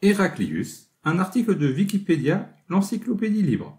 Héraclius, un article de Wikipédia, l'encyclopédie libre.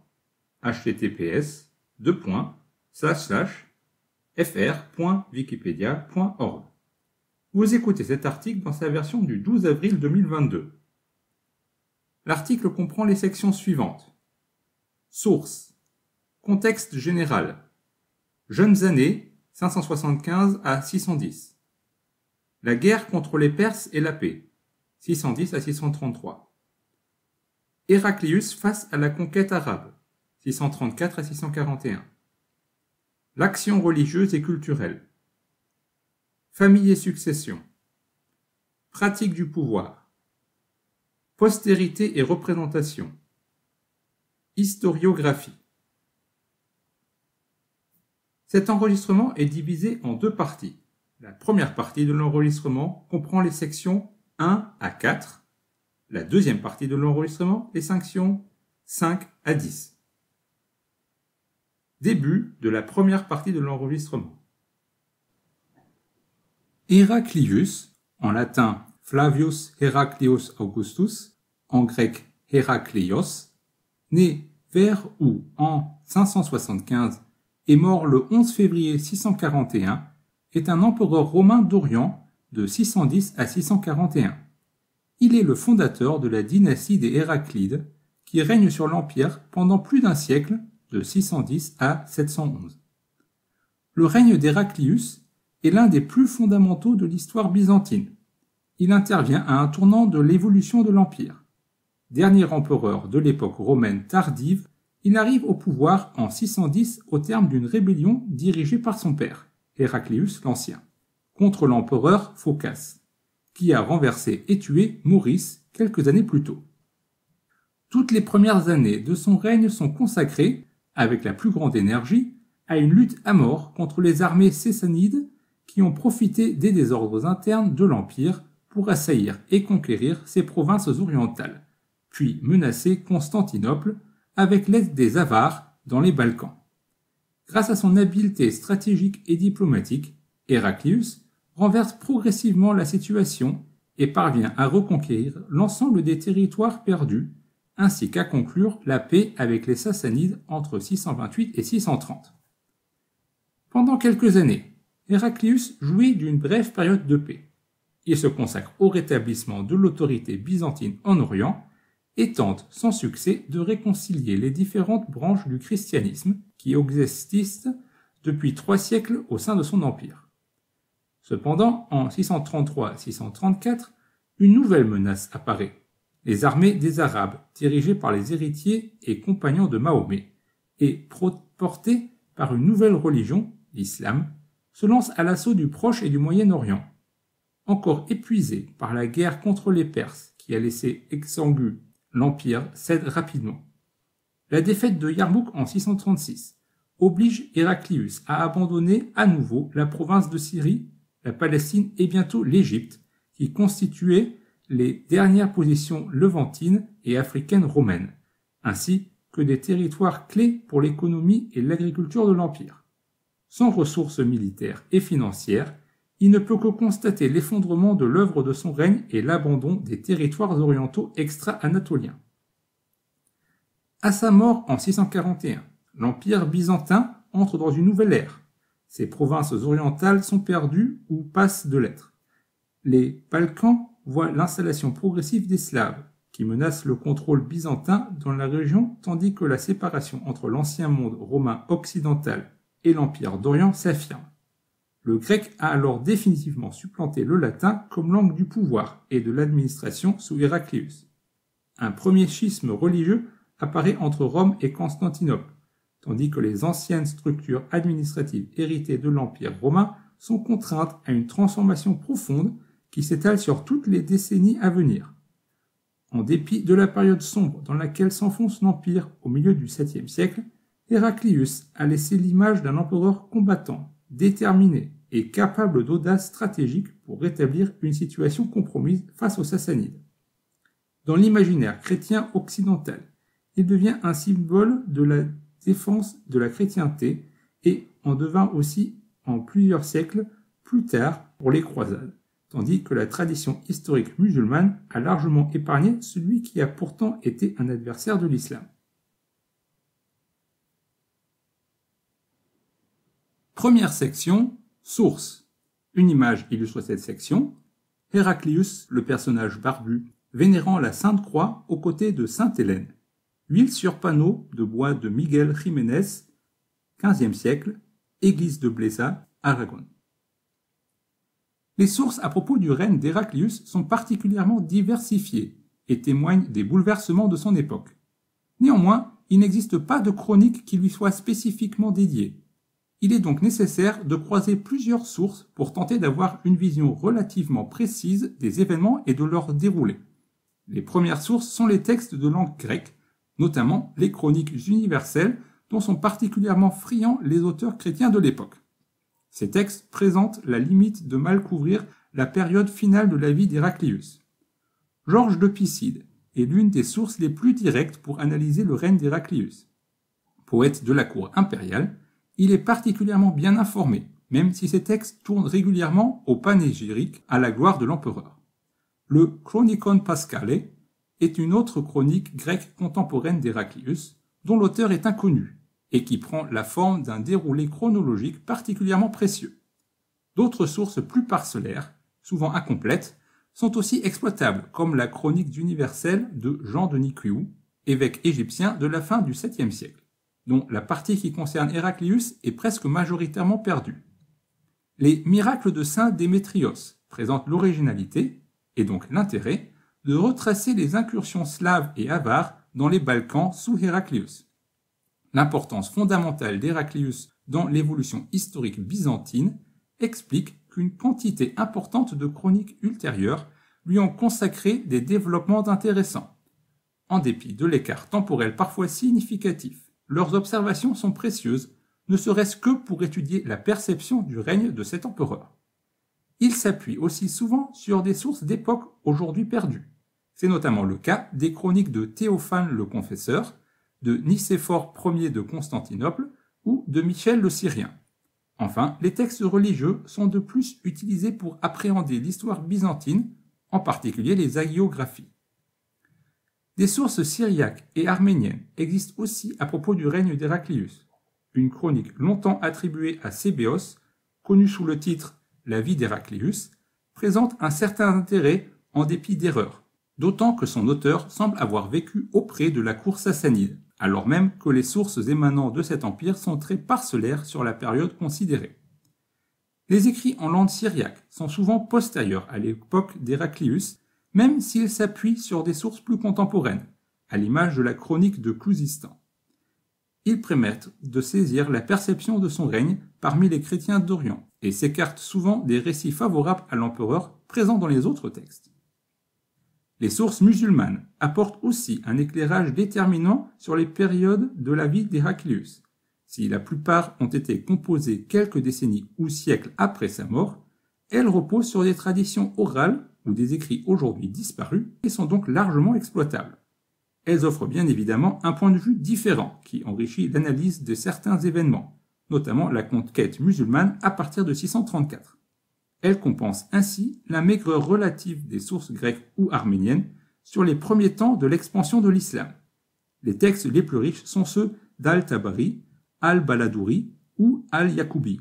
https://fr.wikipedia.org. Vous écoutez cet article dans sa version du 12 avril 2022. L'article comprend les sections suivantes. Sources. Contexte général. Jeunes années, 575 à 610. La guerre contre les Perses et la paix, 610 à 633. Héraclius face à la conquête arabe, 634 à 641. L'action religieuse et culturelle. Famille et succession. Pratique du pouvoir. Postérité et représentation. Historiographie. Cet enregistrement est divisé en deux parties. La première partie de l'enregistrement comprend les sections 1 à 4. La deuxième partie de l'enregistrement, les sections 5 à 10. Début de la première partie de l'enregistrement. Héraclius, en latin Flavius Heraclius Augustus, en grec Hérakléios, né vers ou en 575 et mort le 11 février 641, est un empereur romain d'Orient de 610 à 641. Il est le fondateur de la dynastie des Héraclides, qui règne sur l'Empire pendant plus d'un siècle, de 610 à 711. Le règne d'Héraclius est l'un des plus fondamentaux de l'histoire byzantine. Il intervient à un tournant de l'évolution de l'Empire. Dernier empereur de l'époque romaine tardive, il arrive au pouvoir en 610 au terme d'une rébellion dirigée par son père, Héraclius l'Ancien, contre l'empereur Phocas, qui a renversé et tué Maurice quelques années plus tôt. Toutes les premières années de son règne sont consacrées, avec la plus grande énergie, à une lutte à mort contre les armées sassanides qui ont profité des désordres internes de l'Empire pour assaillir et conquérir ses provinces orientales, puis menacer Constantinople avec l'aide des Avars dans les Balkans. Grâce à son habileté stratégique et diplomatique, Héraclius renverse progressivement la situation et parvient à reconquérir l'ensemble des territoires perdus, ainsi qu'à conclure la paix avec les Sassanides entre 628 et 630. Pendant quelques années, Héraclius jouit d'une brève période de paix. Il se consacre au rétablissement de l'autorité byzantine en Orient et tente sans succès de réconcilier les différentes branches du christianisme qui existent depuis 3 siècles au sein de son empire. Cependant, en 633-634, une nouvelle menace apparaît. Les armées des Arabes, dirigées par les héritiers et compagnons de Mahomet, et portées par une nouvelle religion, l'islam, se lancent à l'assaut du Proche et du Moyen-Orient. Encore épuisé par la guerre contre les Perses qui a laissé exsangue l'Empire cède rapidement. La défaite de Yarmouk en 636 oblige Héraclius à abandonner à nouveau la province de Syrie, la Palestine et bientôt l'Égypte, qui constituaient les dernières positions levantines et africaines romaines, ainsi que des territoires clés pour l'économie et l'agriculture de l'Empire. Sans ressources militaires et financières, il ne peut que constater l'effondrement de l'œuvre de son règne et l'abandon des territoires orientaux extra-anatoliens. À sa mort en 641, l'Empire byzantin entre dans une nouvelle ère. Ses provinces orientales sont perdues ou passent de l'être. Les Balkans voient l'installation progressive des Slaves, qui menacent le contrôle byzantin dans la région, tandis que la séparation entre l'ancien monde romain occidental et l'Empire d'Orient s'affirme. Le grec a alors définitivement supplanté le latin comme langue du pouvoir et de l'administration sous Héraclius. Un premier schisme religieux apparaît entre Rome et Constantinople, tandis que les anciennes structures administratives héritées de l'Empire romain sont contraintes à une transformation profonde qui s'étale sur toutes les décennies à venir. En dépit de la période sombre dans laquelle s'enfonce l'Empire au milieu du 7e siècle, Héraclius a laissé l'image d'un empereur combattant, déterminé et capable d'audace stratégique pour rétablir une situation compromise face aux Sassanides. Dans l'imaginaire chrétien occidental, il devient un symbole de la défense de la chrétienté et en devint aussi en plusieurs siècles plus tard pour les croisades, tandis que la tradition historique musulmane a largement épargné celui qui a pourtant été un adversaire de l'islam. Première section, sources. Une image illustre cette section. Héraclius, le personnage barbu, vénérant la Sainte Croix aux côtés de Sainte Hélène. Huile sur panneau de bois de Miguel Jiménez, 15e siècle, église de Blesa, Aragon. Les sources à propos du règne d'Héraclius sont particulièrement diversifiées et témoignent des bouleversements de son époque. Néanmoins, il n'existe pas de chronique qui lui soit spécifiquement dédiée. Il est donc nécessaire de croiser plusieurs sources pour tenter d'avoir une vision relativement précise des événements et de leur déroulé. Les premières sources sont les textes de langue grecque, notamment les chroniques universelles dont sont particulièrement friands les auteurs chrétiens de l'époque. Ces textes présentent la limite de mal couvrir la période finale de la vie d'Héraclius. Georges de Piside est l'une des sources les plus directes pour analyser le règne d'Héraclius. Poète de la cour impériale, il est particulièrement bien informé, même si ses textes tournent régulièrement au panégyrique à la gloire de l'empereur. Le Chronicon Paschale est une autre chronique grecque contemporaine d'Héraclius, dont l'auteur est inconnu, et qui prend la forme d'un déroulé chronologique particulièrement précieux. D'autres sources plus parcellaires, souvent incomplètes, sont aussi exploitables, comme la chronique universelle de Jean de Nicéo, évêque égyptien de la fin du 7e siècle, dont la partie qui concerne Héraclius est presque majoritairement perdue. Les miracles de saint Démétrios présentent l'originalité, et donc l'intérêt, de retracer les incursions slaves et avares dans les Balkans sous Héraclius. L'importance fondamentale d'Héraclius dans l'évolution historique byzantine explique qu'une quantité importante de chroniques ultérieures lui ont consacré des développements intéressants. En dépit de l'écart temporel parfois significatif, leurs observations sont précieuses, ne serait-ce que pour étudier la perception du règne de cet empereur. Ils s'appuient aussi souvent sur des sources d'époques aujourd'hui perdues. C'est notamment le cas des chroniques de Théophane le Confesseur, de Nicéphore Ier de Constantinople ou de Michel le Syrien. Enfin, les textes religieux sont de plus utilisés pour appréhender l'histoire byzantine, en particulier les hagiographies. Des sources syriaques et arméniennes existent aussi à propos du règne d'Héraclius. Une chronique longtemps attribuée à Sébéos, connue sous le titre « La vie d'Héraclius », présente un certain intérêt en dépit d'erreurs, d'autant que son auteur semble avoir vécu auprès de la cour sassanide, alors même que les sources émanant de cet empire sont très parcellaires sur la période considérée. Les écrits en langue syriaque sont souvent postérieurs à l'époque d'Héraclius, même s'ils s'appuient sur des sources plus contemporaines, à l'image de la chronique de Khuzistan. Ils permettent de saisir la perception de son règne parmi les chrétiens d'Orient et s'écartent souvent des récits favorables à l'empereur présents dans les autres textes. Les sources musulmanes apportent aussi un éclairage déterminant sur les périodes de la vie d'Héraclius. Si la plupart ont été composées quelques décennies ou siècles après sa mort, elles reposent sur des traditions orales ou des écrits aujourd'hui disparus et sont donc largement exploitables. Elles offrent bien évidemment un point de vue différent qui enrichit l'analyse de certains événements, notamment la conquête musulmane à partir de 634. Elles compensent ainsi la maigreur relative des sources grecques ou arméniennes sur les premiers temps de l'expansion de l'islam. Les textes les plus riches sont ceux d'Al-Tabari, Al-Baladouri ou Al-Yaqoubi.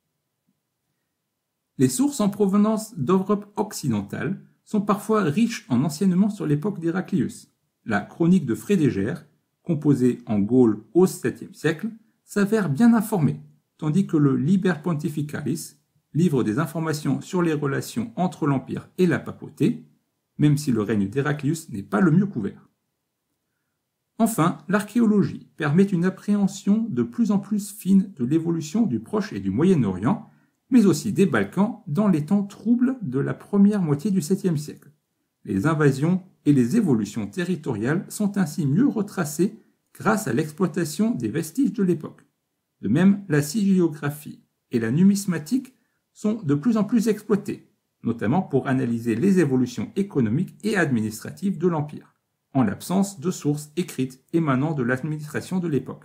Les sources en provenance d'Europe occidentale sont parfois riches en enseignements sur l'époque d'Héraclius. La chronique de Frédégère, composée en Gaule au 7e siècle, s'avère bien informée, tandis que le Liber Pontificalis livre des informations sur les relations entre l'Empire et la papauté, même si le règne d'Héraclius n'est pas le mieux couvert. Enfin, l'archéologie permet une appréhension de plus en plus fine de l'évolution du Proche et du Moyen-Orient, mais aussi des Balkans dans les temps troubles de la première moitié du 7e siècle. Les invasions et les évolutions territoriales sont ainsi mieux retracées grâce à l'exploitation des vestiges de l'époque. De même, la sigillographie et la numismatique sont de plus en plus exploitées, notamment pour analyser les évolutions économiques et administratives de l'Empire, en l'absence de sources écrites émanant de l'administration de l'époque.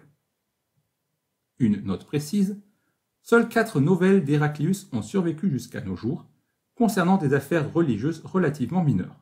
Une note précise, seules 4 nouvelles d'Héraclius ont survécu jusqu'à nos jours, concernant des affaires religieuses relativement mineures.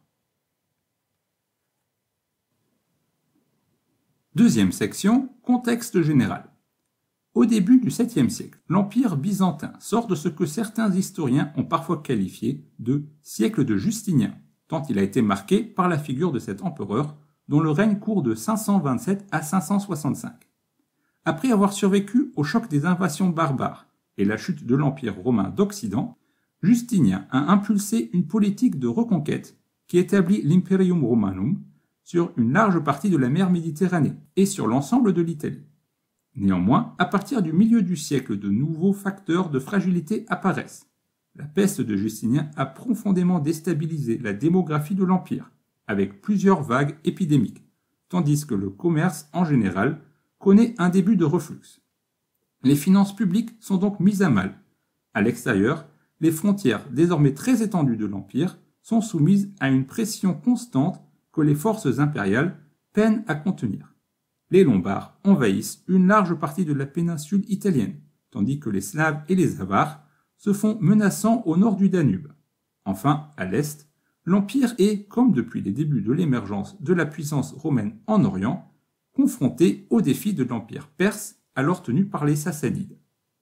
Deuxième section, contexte général. Au début du 7e siècle, l'Empire byzantin sort de ce que certains historiens ont parfois qualifié de siècle de Justinien, tant il a été marqué par la figure de cet empereur dont le règne court de 527 à 565. Après avoir survécu au choc des invasions barbares et la chute de l'Empire romain d'Occident, Justinien a impulsé une politique de reconquête qui établit l'Imperium Romanum sur une large partie de la mer Méditerranée et sur l'ensemble de l'Italie. Néanmoins, à partir du milieu du siècle, de nouveaux facteurs de fragilité apparaissent. La peste de Justinien a profondément déstabilisé la démographie de l'Empire, avec plusieurs vagues épidémiques, tandis que le commerce en général connaît un début de reflux. Les finances publiques sont donc mises à mal. À l'extérieur, les frontières désormais très étendues de l'Empire sont soumises à une pression constante que les forces impériales peinent à contenir. Les Lombards envahissent une large partie de la péninsule italienne, tandis que les Slaves et les Avars se font menaçants au nord du Danube. Enfin, à l'est, l'Empire est, comme depuis les débuts de l'émergence de la puissance romaine en Orient, confronté aux défis de l'Empire perse alors tenu par les Sassanides.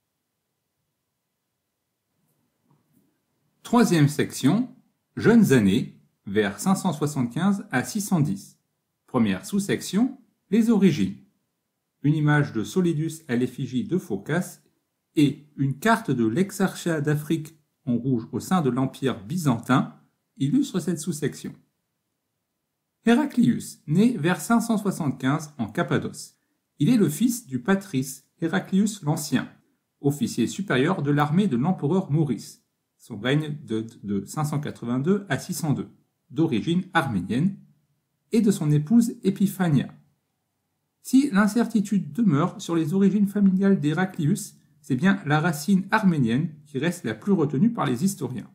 Troisième section, jeunes années, vers 575 à 610. Première sous-section, les origines. Une image de Solidus à l'effigie de Phocas et une carte de l'exarchat d'Afrique en rouge au sein de l'Empire byzantin illustrent cette sous-section. Héraclius naît vers 575 en Cappadoce. Il est le fils du patrice Héraclius l'Ancien, officier supérieur de l'armée de l'empereur Maurice. Son règne de 582 à 602, d'origine arménienne, et de son épouse Épiphania. Si l'incertitude demeure sur les origines familiales d'Héraclius, c'est bien la racine arménienne qui reste la plus retenue par les historiens.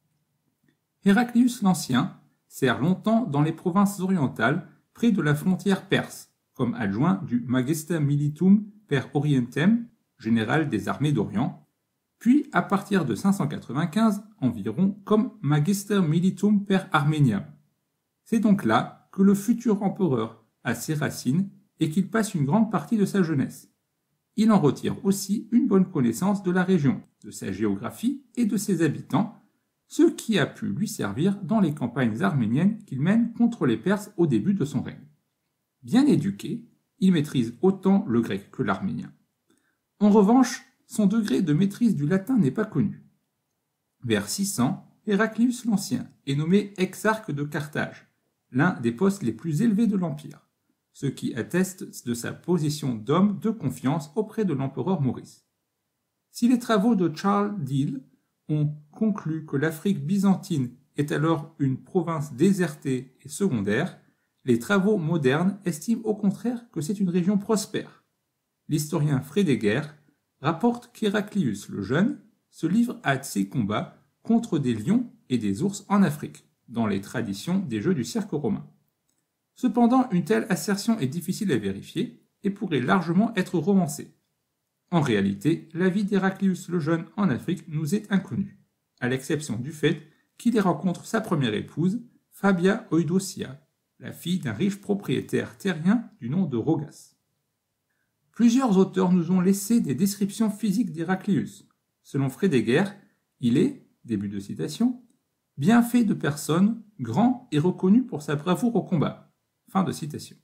Héraclius l'Ancien sert longtemps dans les provinces orientales près de la frontière perse, comme adjoint du Magister Militum per Orientem, général des armées d'Orient, puis à partir de 595 environ comme Magister Militum per Armeniam. C'est donc là que le futur empereur a ses racines et qu'il passe une grande partie de sa jeunesse. Il en retire aussi une bonne connaissance de la région, de sa géographie et de ses habitants, ce qui a pu lui servir dans les campagnes arméniennes qu'il mène contre les Perses au début de son règne. Bien éduqué, il maîtrise autant le grec que l'arménien. En revanche, son degré de maîtrise du latin n'est pas connu. Vers 600, Héraclius l'Ancien est nommé exarque de Carthage, l'un des postes les plus élevés de l'Empire, ce qui atteste de sa position d'homme de confiance auprès de l'empereur Maurice. Si les travaux de Charles Deal ont conclu que l'Afrique byzantine est alors une province désertée et secondaire, les travaux modernes estiment au contraire que c'est une région prospère. L'historien Frédéguer rapporte qu'Héraclius le Jeune se livre à ses combats contre des lions et des ours en Afrique, dans les traditions des jeux du cirque romain. Cependant, une telle assertion est difficile à vérifier et pourrait largement être romancée. En réalité, la vie d'Héraclius le Jeune en Afrique nous est inconnue, à l'exception du fait qu'il y rencontre sa première épouse, Fabia Eudocia, la fille d'un riche propriétaire terrien du nom de Rogas. Plusieurs auteurs nous ont laissé des descriptions physiques d'Héraclius. Selon Frédéguer, il est, début de citation, bien fait de personne, grand et reconnu pour sa bravoure au combat. Fin de citation.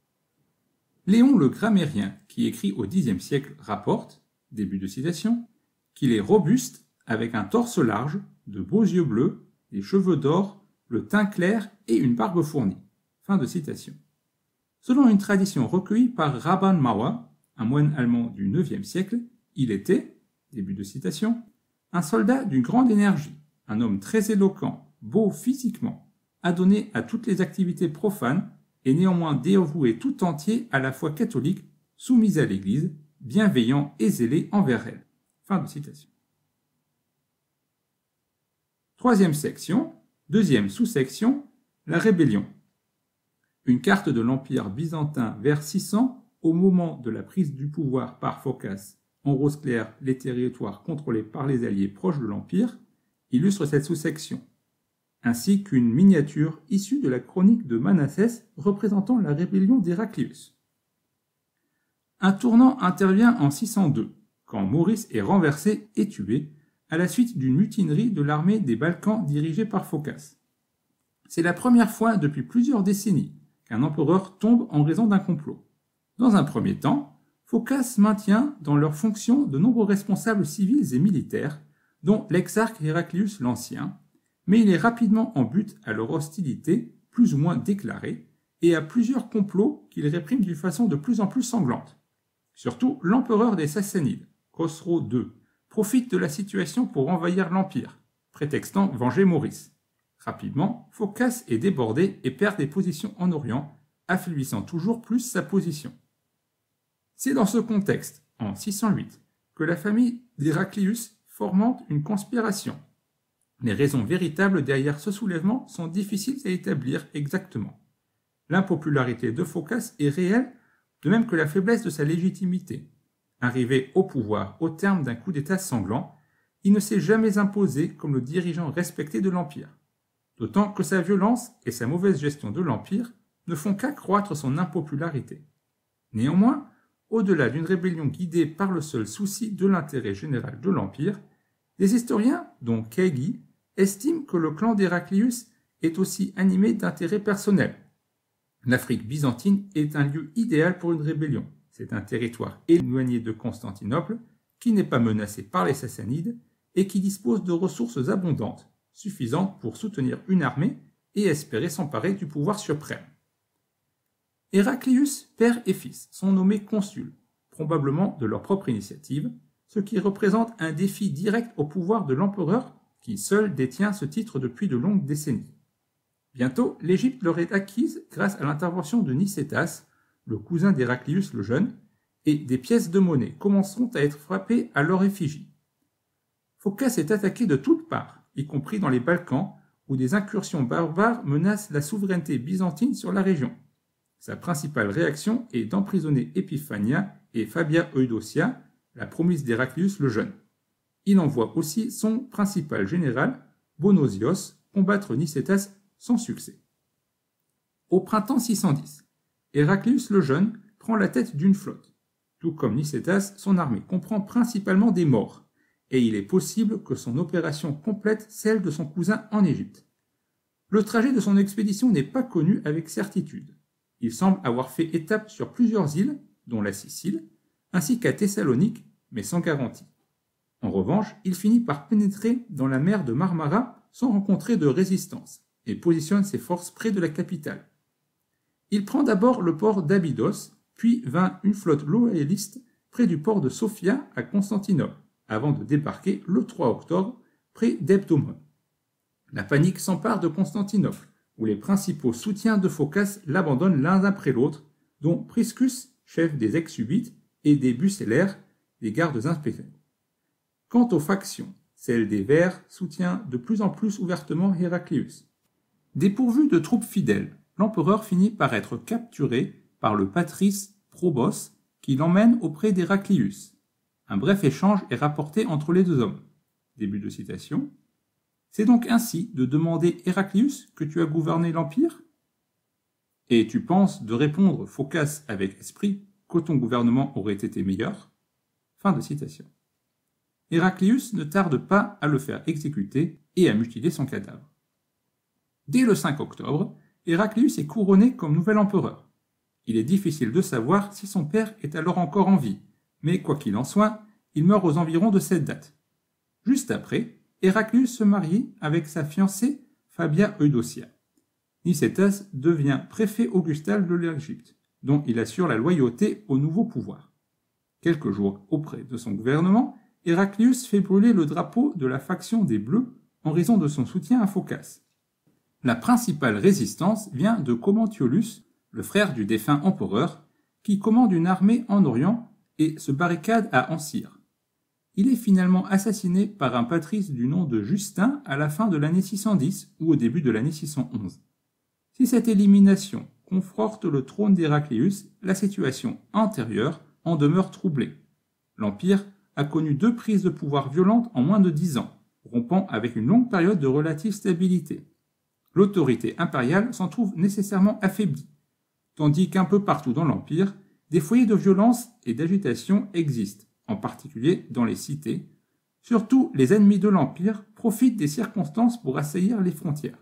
Léon le Grammairien, qui écrit au Xe siècle, rapporte, début de citation, qu'il est robuste, avec un torse large, de beaux yeux bleus, des cheveux d'or, le teint clair et une barbe fournie. Fin de citation. Selon une tradition recueillie par Rabban Mawa, un moine allemand du IXe siècle, il était, début de citation, un soldat d'une grande énergie, un homme très éloquent, beau physiquement, adonné à toutes les activités profanes et néanmoins dévoué tout entier à la foi catholique, soumis à l'Église, bienveillant et zélé envers elle. Fin de citation. Troisième section, deuxième sous-section, la rébellion. Une carte de l'Empire byzantin vers 600 au moment de la prise du pouvoir par Phocas, en rose clair les territoires contrôlés par les alliés proches de l'Empire, illustre cette sous-section, ainsi qu'une miniature issue de la chronique de Manassès représentant la rébellion d'Héraclius. Un tournant intervient en 602, quand Maurice est renversé et tué à la suite d'une mutinerie de l'armée des Balkans dirigée par Phocas. C'est la première fois depuis plusieurs décennies qu'un empereur tombe en raison d'un complot. Dans un premier temps, Phocas maintient dans leurs fonctions de nombreux responsables civils et militaires, dont l'exarque Héraclius l'Ancien, mais il est rapidement en butte à leur hostilité, plus ou moins déclarée, et à plusieurs complots qu'il réprime d'une façon de plus en plus sanglante. Surtout, l'empereur des Sassanides, Khosrow II, profite de la situation pour envahir l'Empire, prétextant venger Maurice. Rapidement, Phocas est débordé et perd des positions en Orient, affaiblissant toujours plus sa position. C'est dans ce contexte, en 608, que la famille d'Héraclius fomente une conspiration. Les raisons véritables derrière ce soulèvement sont difficiles à établir exactement. L'impopularité de Phocas est réelle, de même que la faiblesse de sa légitimité. Arrivé au pouvoir au terme d'un coup d'État sanglant, il ne s'est jamais imposé comme le dirigeant respecté de l'Empire. D'autant que sa violence et sa mauvaise gestion de l'Empire ne font qu'accroître son impopularité. Néanmoins, au-delà d'une rébellion guidée par le seul souci de l'intérêt général de l'Empire, des historiens, dont Keighey, estiment que le clan d'Héraclius est aussi animé d'intérêts personnels. L'Afrique byzantine est un lieu idéal pour une rébellion. C'est un territoire éloigné de Constantinople, qui n'est pas menacé par les Sassanides et qui dispose de ressources abondantes, suffisantes pour soutenir une armée et espérer s'emparer du pouvoir suprême. Héraclius, père et fils, sont nommés consuls, probablement de leur propre initiative, ce qui représente un défi direct au pouvoir de l'empereur qui seul détient ce titre depuis de longues décennies. Bientôt, l'Égypte leur est acquise grâce à l'intervention de Nicétas, le cousin d'Héraclius le Jeune, et des pièces de monnaie commenceront à être frappées à leur effigie. Phocas est attaqué de toutes parts, y compris dans les Balkans, où des incursions barbares menacent la souveraineté byzantine sur la région. Sa principale réaction est d'emprisonner Épiphania et Fabia Eudocia, la promise d'Héraclius le Jeune. Il envoie aussi son principal général, Bonosios, combattre Nicétas sans succès. Au printemps 610, Héraclius le Jeune prend la tête d'une flotte. Tout comme Nicétas, son armée comprend principalement des morts, et il est possible que son opération complète celle de son cousin en Égypte. Le trajet de son expédition n'est pas connu avec certitude. Il semble avoir fait étape sur plusieurs îles, dont la Sicile, ainsi qu'à Thessalonique, mais sans garantie. En revanche, il finit par pénétrer dans la mer de Marmara sans rencontrer de résistance, et positionne ses forces près de la capitale. Il prend d'abord le port d'Abydos, puis vint une flotte loyaliste près du port de Sofia à Constantinople, avant de débarquer le 3 octobre près d'Ebdomon. La panique s'empare de Constantinople, où les principaux soutiens de Phocas l'abandonnent l'un après l'autre, dont Priscus, chef des ex-Subites, et des Bucellaires, des gardes impériaux. Quant aux factions, celle des Verts soutient de plus en plus ouvertement Héraclius. Dépourvu de troupes fidèles, l'empereur finit par être capturé par le patrice Probos qui l'emmène auprès d'Héraclius. Un bref échange est rapporté entre les deux hommes. Début de citation. C'est donc ainsi de demander Héraclius que tu as gouverné l'Empire ? Et tu penses de répondre Phocas avec esprit que ton gouvernement aurait été meilleur ? Fin de citation. Héraclius ne tarde pas à le faire exécuter et à mutiler son cadavre. Dès le 5 octobre, Héraclius est couronné comme nouvel empereur. Il est difficile de savoir si son père est alors encore en vie, mais quoi qu'il en soit, il meurt aux environs de cette date. Juste après, Héraclius se marie avec sa fiancée Fabia Eudocia. Nicétas devient préfet augustal de l'Égypte, dont il assure la loyauté au nouveau pouvoir. Quelques jours auprès de son gouvernement, Héraclius fait brûler le drapeau de la faction des Bleus en raison de son soutien à Phocas. La principale résistance vient de Commentiolus, le frère du défunt empereur, qui commande une armée en Orient et se barricade à Ancyre. Il est finalement assassiné par un patrice du nom de Justin à la fin de l'année 610 ou au début de l'année 611. Si cette élimination conforte le trône d'Héraclius, la situation antérieure en demeure troublée. L'Empire a connu 2 prises de pouvoir violentes en moins de 10 ans, rompant avec une longue période de relative stabilité. L'autorité impériale s'en trouve nécessairement affaiblie, tandis qu'un peu partout dans l'Empire, des foyers de violence et d'agitation existent, en particulier dans les cités. Surtout, les ennemis de l'Empire profitent des circonstances pour assaillir les frontières.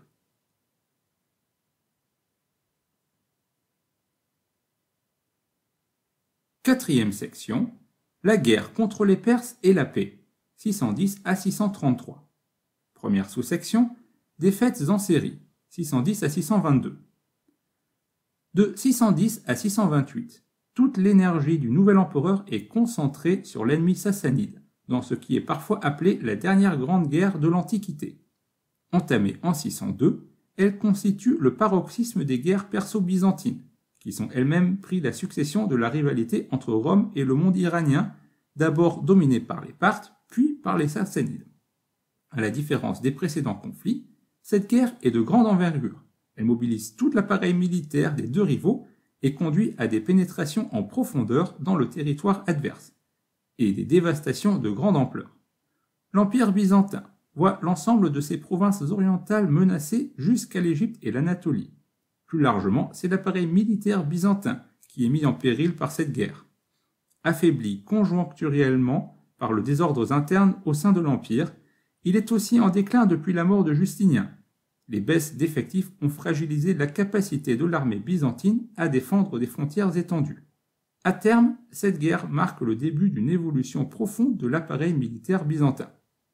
Quatrième section, la guerre contre les Perses et la paix, 610 à 633. Première sous-section, défaites en série, 610 à 622. De 610 à 628, toute l'énergie du nouvel empereur est concentrée sur l'ennemi sassanide, dans ce qui est parfois appelé la dernière grande guerre de l'Antiquité. Entamée en 602, elle constitue le paroxysme des guerres perso-byzantines, qui sont elles-mêmes pris la succession de la rivalité entre Rome et le monde iranien, d'abord dominé par les Parthes, puis par les Sassanides. À la différence des précédents conflits, cette guerre est de grande envergure. Elle mobilise tout l'appareil militaire des deux rivaux et conduit à des pénétrations en profondeur dans le territoire adverse, et des dévastations de grande ampleur. L'Empire byzantin voit l'ensemble de ses provinces orientales menacées jusqu'à l'Égypte et l'Anatolie. Plus largement, c'est l'appareil militaire byzantin qui est mis en péril par cette guerre. Affaibli conjoncturellement par le désordre interne au sein de l'Empire, il est aussi en déclin depuis la mort de Justinien. Les baisses d'effectifs ont fragilisé la capacité de l'armée byzantine à défendre des frontières étendues. À terme, cette guerre marque le début d'une évolution profonde de l'appareil militaire byzantin.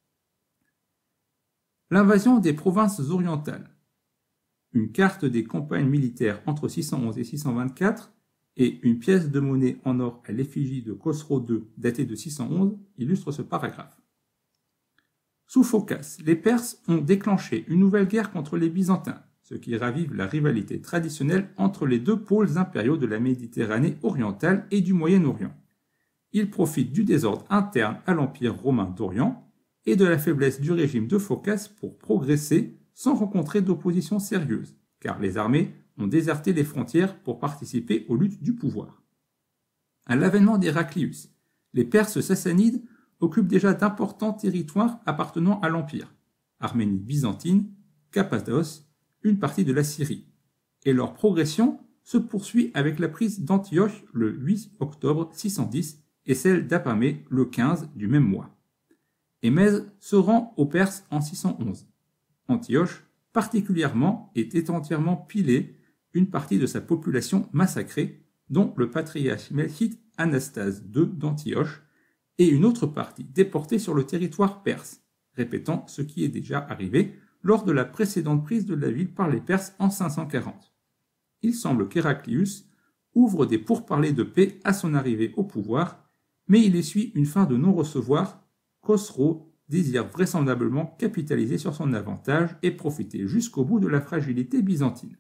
L'invasion des provinces orientales. Une carte des campagnes militaires entre 611 et 624 et une pièce de monnaie en or à l'effigie de Khosrow II datée de 611 illustrent ce paragraphe. Sous Phocas, les Perses ont déclenché une nouvelle guerre contre les Byzantins, ce qui ravive la rivalité traditionnelle entre les deux pôles impériaux de la Méditerranée orientale et du Moyen-Orient. Ils profitent du désordre interne à l'Empire romain d'Orient et de la faiblesse du régime de Phocas pour progresser sans rencontrer d'opposition sérieuse, car les armées ont déserté les frontières pour participer aux luttes du pouvoir. À l'avènement d'Héraclius, les Perses sassanides occupent déjà d'importants territoires appartenant à l'Empire, Arménie byzantine, Cappadoce, une partie de la Syrie, et leur progression se poursuit avec la prise d'Antioche le 8 octobre 610 et celle d'Apamée le 15 du même mois. Émèse se rend aux Perses en 611. Antioche, particulièrement, était entièrement pilée, une partie de sa population massacrée, dont le patriarche melkite Anastase II d'Antioche, et une autre partie déportée sur le territoire perse, répétant ce qui est déjà arrivé lors de la précédente prise de la ville par les Perses en 540. Il semble qu'Héraclius ouvre des pourparlers de paix à son arrivée au pouvoir, mais il essuie une fin de non-recevoir. Khosrow désire vraisemblablement capitaliser sur son avantage et profiter jusqu'au bout de la fragilité byzantine.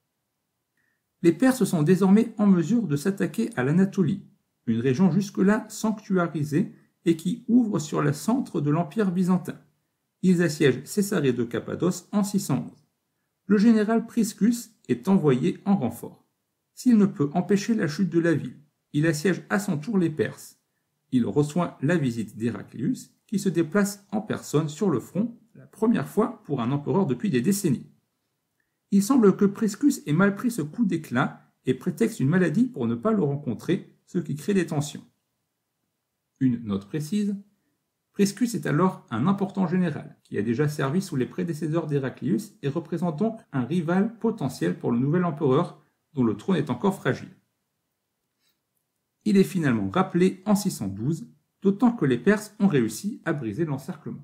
Les Perses sont désormais en mesure de s'attaquer à l'Anatolie, une région jusque-là sanctuarisée et qui ouvre sur le centre de l'Empire byzantin. Ils assiègent Césarée de Cappadoce en 611. Le général Priscus est envoyé en renfort. S'il ne peut empêcher la chute de la ville, il assiège à son tour les Perses. Il reçoit la visite d'Héraclius, qui se déplace en personne sur le front, la première fois pour un empereur depuis des décennies. Il semble que Priscus ait mal pris ce coup d'éclat et prétexte une maladie pour ne pas le rencontrer, ce qui crée des tensions. Une note précise, Priscus est alors un important général qui a déjà servi sous les prédécesseurs d'Héraclius et représente donc un rival potentiel pour le nouvel empereur dont le trône est encore fragile. Il est finalement rappelé en 612, d'autant que les Perses ont réussi à briser l'encerclement.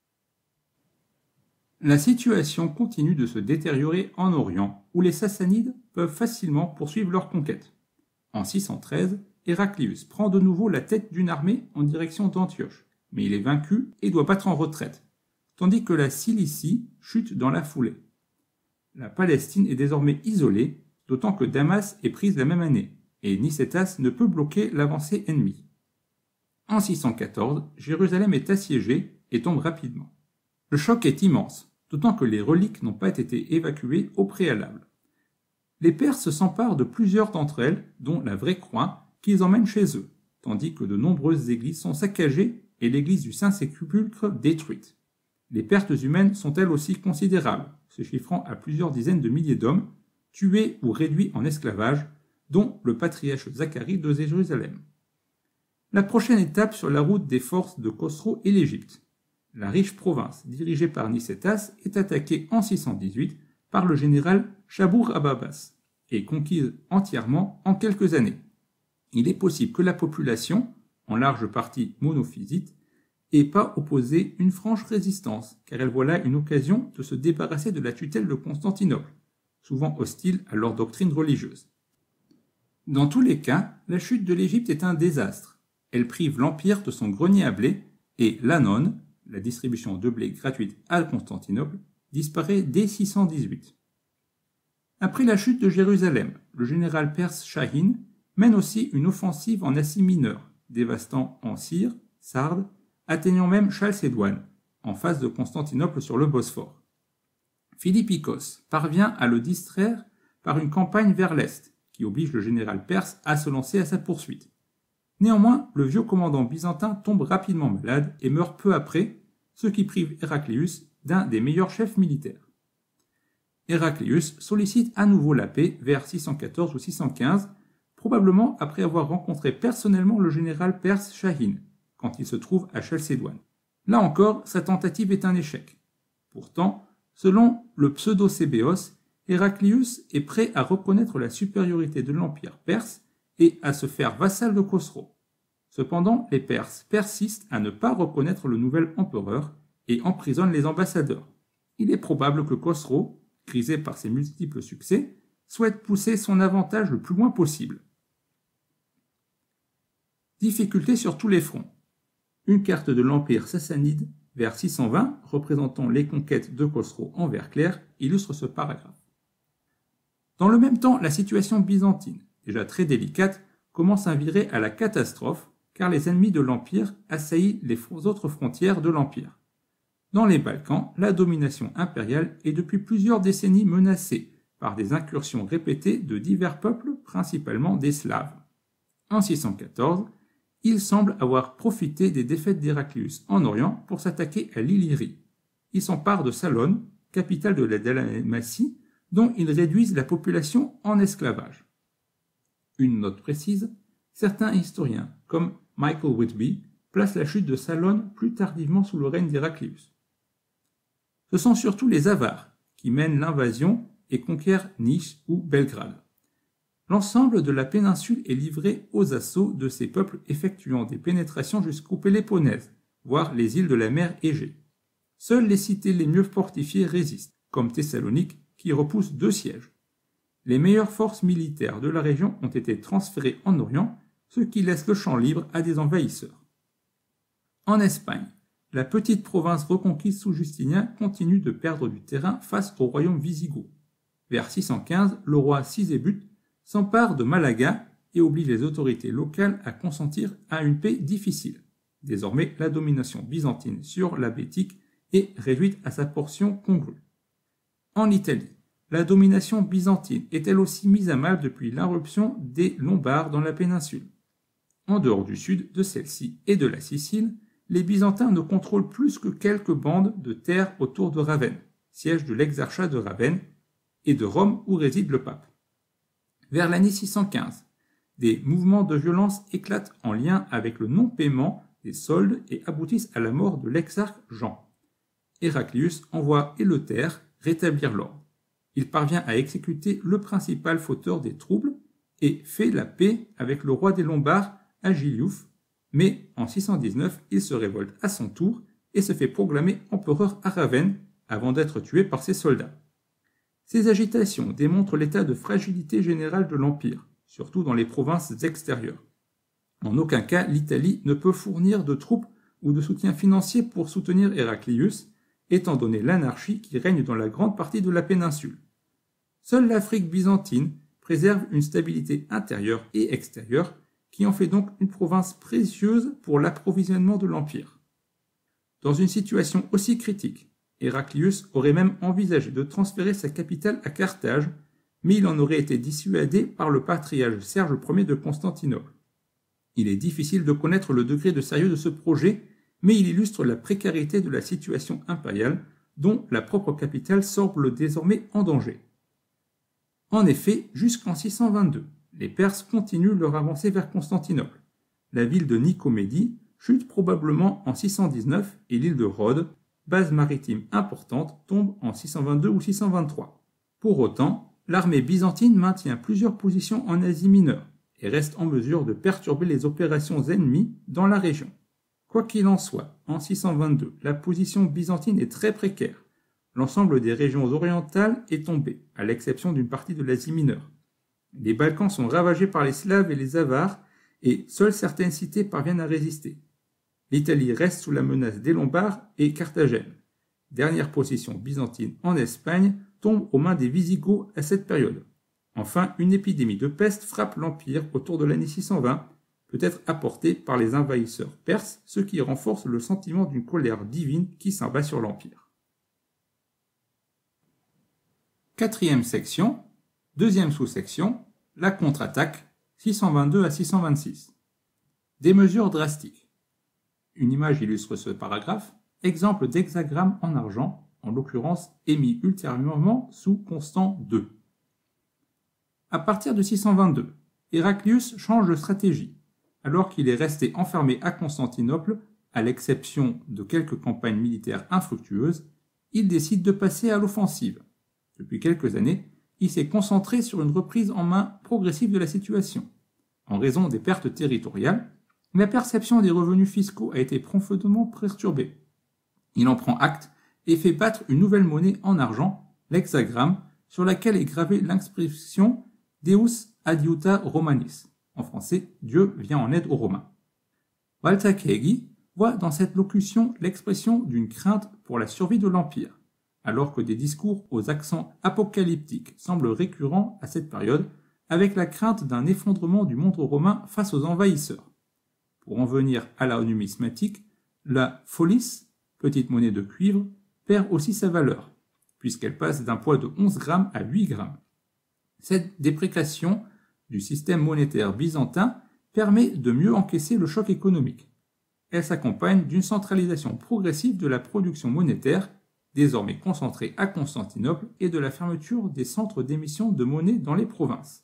La situation continue de se détériorer en Orient, où les Sassanides peuvent facilement poursuivre leur conquête. En 613, Héraclius prend de nouveau la tête d'une armée en direction d'Antioche, mais il est vaincu et doit battre en retraite, tandis que la Cilicie chute dans la foulée. La Palestine est désormais isolée, d'autant que Damas est prise la même année, et Nicétas ne peut bloquer l'avancée ennemie. En 614, Jérusalem est assiégée et tombe rapidement. Le choc est immense, d'autant que les reliques n'ont pas été évacuées au préalable. Les Perses s'emparent de plusieurs d'entre elles, dont la vraie croix, qu'ils emmènent chez eux, tandis que de nombreuses églises sont saccagées et l'église du Saint-Sépulcre détruite. Les pertes humaines sont elles aussi considérables, se chiffrant à plusieurs dizaines de milliers d'hommes, tués ou réduits en esclavage, dont le patriarche Zacharie de Jérusalem. La prochaine étape sur la route des forces de Khosrou est l'Égypte. La riche province dirigée par Nicétas est attaquée en 618 par le général Chabour Ababas et conquise entièrement en quelques années. Il est possible que la population, en large partie monophysite, n'ait pas opposé une franche résistance, car elle voit là une occasion de se débarrasser de la tutelle de Constantinople, souvent hostile à leur doctrine religieuse. Dans tous les cas, la chute de l'Égypte est un désastre. Elle prive l'Empire de son grenier à blé et l'Anon, la distribution de blé gratuite à Constantinople, disparaît dès 618. Après la chute de Jérusalem, le général perse Shahin mène aussi une offensive en Asie mineure, dévastant Ancyre, Sardes, atteignant même Chalcédoine, en face de Constantinople sur le Bosphore. Philippikos parvient à le distraire par une campagne vers l'est, qui oblige le général perse à se lancer à sa poursuite. Néanmoins, le vieux commandant byzantin tombe rapidement malade et meurt peu après, ce qui prive Héraclius d'un des meilleurs chefs militaires. Héraclius sollicite à nouveau la paix vers 614 ou 615, probablement après avoir rencontré personnellement le général perse Shahin, quand il se trouve à Chalcédoine. Là encore, sa tentative est un échec. Pourtant, selon le pseudo-Sébéos, Héraclius est prêt à reconnaître la supériorité de l'empire perse et à se faire vassal de Khosrou. Cependant, les Perses persistent à ne pas reconnaître le nouvel empereur et emprisonnent les ambassadeurs. Il est probable que Khosrou, grisé par ses multiples succès, souhaite pousser son avantage le plus loin possible. Difficultés sur tous les fronts. Une carte de l'Empire sassanide vers 620, représentant les conquêtes de Khosrou en vert clair, illustre ce paragraphe. Dans le même temps, la situation byzantine, déjà très délicate, commence à virer à la catastrophe, car les ennemis de l'Empire assaillent les autres frontières de l'Empire. Dans les Balkans, la domination impériale est depuis plusieurs décennies menacée par des incursions répétées de divers peuples, principalement des Slaves. En 614, il semble avoir profité des défaites d'Héraclius en Orient pour s'attaquer à l'Illyrie. Il s'empare de Salone, capitale de la Dalmatie, dont ils réduisent la population en esclavage. Une note précise, certains historiens, comme Michael Whitby, placent la chute de Salone plus tardivement sous le règne d'Héraclius. Ce sont surtout les Avars qui mènent l'invasion et conquièrent Nice ou Belgrade. L'ensemble de la péninsule est livré aux assauts de ces peuples effectuant des pénétrations jusqu'au Péloponnèse, voire les îles de la mer Égée. Seules les cités les mieux fortifiées résistent, comme Thessalonique, qui repousse 2 sièges. Les meilleures forces militaires de la région ont été transférées en Orient, ce qui laisse le champ libre à des envahisseurs. En Espagne, la petite province reconquise sous Justinien continue de perdre du terrain face au royaume wisigoth. Vers 615, le roi Sisébut s'empare de Malaga et oblige les autorités locales à consentir à une paix difficile. Désormais, la domination byzantine sur la Bétique est réduite à sa portion congrue. En Italie, la domination byzantine est elle aussi mise à mal depuis l'irruption des Lombards dans la péninsule. En dehors du sud de celle-ci et de la Sicile, les Byzantins ne contrôlent plus que quelques bandes de terre autour de Ravenne, siège de l'exarchat de Ravenne, et de Rome où réside le pape. Vers l'année 615, des mouvements de violence éclatent en lien avec le non-paiement des soldes et aboutissent à la mort de l'exarque Jean. Héraclius envoie Éleuther rétablir l'ordre. Il parvient à exécuter le principal fauteur des troubles et fait la paix avec le roi des Lombards, Agiliouf, mais en 619, il se révolte à son tour et se fait proclamer empereur à Ravenne avant d'être tué par ses soldats. Ces agitations démontrent l'état de fragilité générale de l'Empire, surtout dans les provinces extérieures. En aucun cas, l'Italie ne peut fournir de troupes ou de soutien financier pour soutenir Héraclius, étant donné l'anarchie qui règne dans la grande partie de la péninsule. Seule l'Afrique byzantine préserve une stabilité intérieure et extérieure qui en fait donc une province précieuse pour l'approvisionnement de l'Empire. Dans une situation aussi critique, Héraclius aurait même envisagé de transférer sa capitale à Carthage, mais il en aurait été dissuadé par le patriarche Serge Ier de Constantinople. Il est difficile de connaître le degré de sérieux de ce projet, mais il illustre la précarité de la situation impériale dont la propre capitale semble désormais en danger. En effet, jusqu'en 622, les Perses continuent leur avancée vers Constantinople. La ville de Nicomédie chute probablement en 619 et l'île de Rhodes, base maritime importante, tombe en 622 ou 623. Pour autant, l'armée byzantine maintient plusieurs positions en Asie mineure et reste en mesure de perturber les opérations ennemies dans la région. Quoi qu'il en soit, en 622, la position byzantine est très précaire. L'ensemble des régions orientales est tombé, à l'exception d'une partie de l'Asie mineure. Les Balkans sont ravagés par les Slaves et les Avars, et seules certaines cités parviennent à résister. L'Italie reste sous la menace des Lombards et Carthagène. Dernière position byzantine en Espagne tombe aux mains des Wisigoths à cette période. Enfin, une épidémie de peste frappe l'Empire autour de l'année 620, peut-être apportée par les envahisseurs perses, ce qui renforce le sentiment d'une colère divine qui s'abat sur l'Empire. Quatrième section, deuxième sous-section, la contre-attaque, 622 à 626. Des mesures drastiques. Une image illustre ce paragraphe, exemple d'hexagramme en argent, en l'occurrence émis ultérieurement sous Constant II. À partir de 622, Héraclius change de stratégie. Alors qu'il est resté enfermé à Constantinople, à l'exception de quelques campagnes militaires infructueuses, il décide de passer à l'offensive. Depuis quelques années, il s'est concentré sur une reprise en main progressive de la situation. En raison des pertes territoriales, la perception des revenus fiscaux a été profondément perturbée. Il en prend acte et fait battre une nouvelle monnaie en argent, l'hexagramme, sur laquelle est gravée l'inscription Deus adiuta Romanis. En français, Dieu vient en aide aux Romains. Walter Kegi voit dans cette locution l'expression d'une crainte pour la survie de l'Empire, alors que des discours aux accents apocalyptiques semblent récurrents à cette période, avec la crainte d'un effondrement du monde romain face aux envahisseurs. Pour en venir à la numismatique, la folis, petite monnaie de cuivre, perd aussi sa valeur, puisqu'elle passe d'un poids de 11 grammes à 8 grammes. Cette déprécation du système monétaire byzantin permet de mieux encaisser le choc économique. Elle s'accompagne d'une centralisation progressive de la production monétaire, désormais concentrée à Constantinople, et de la fermeture des centres d'émission de monnaie dans les provinces.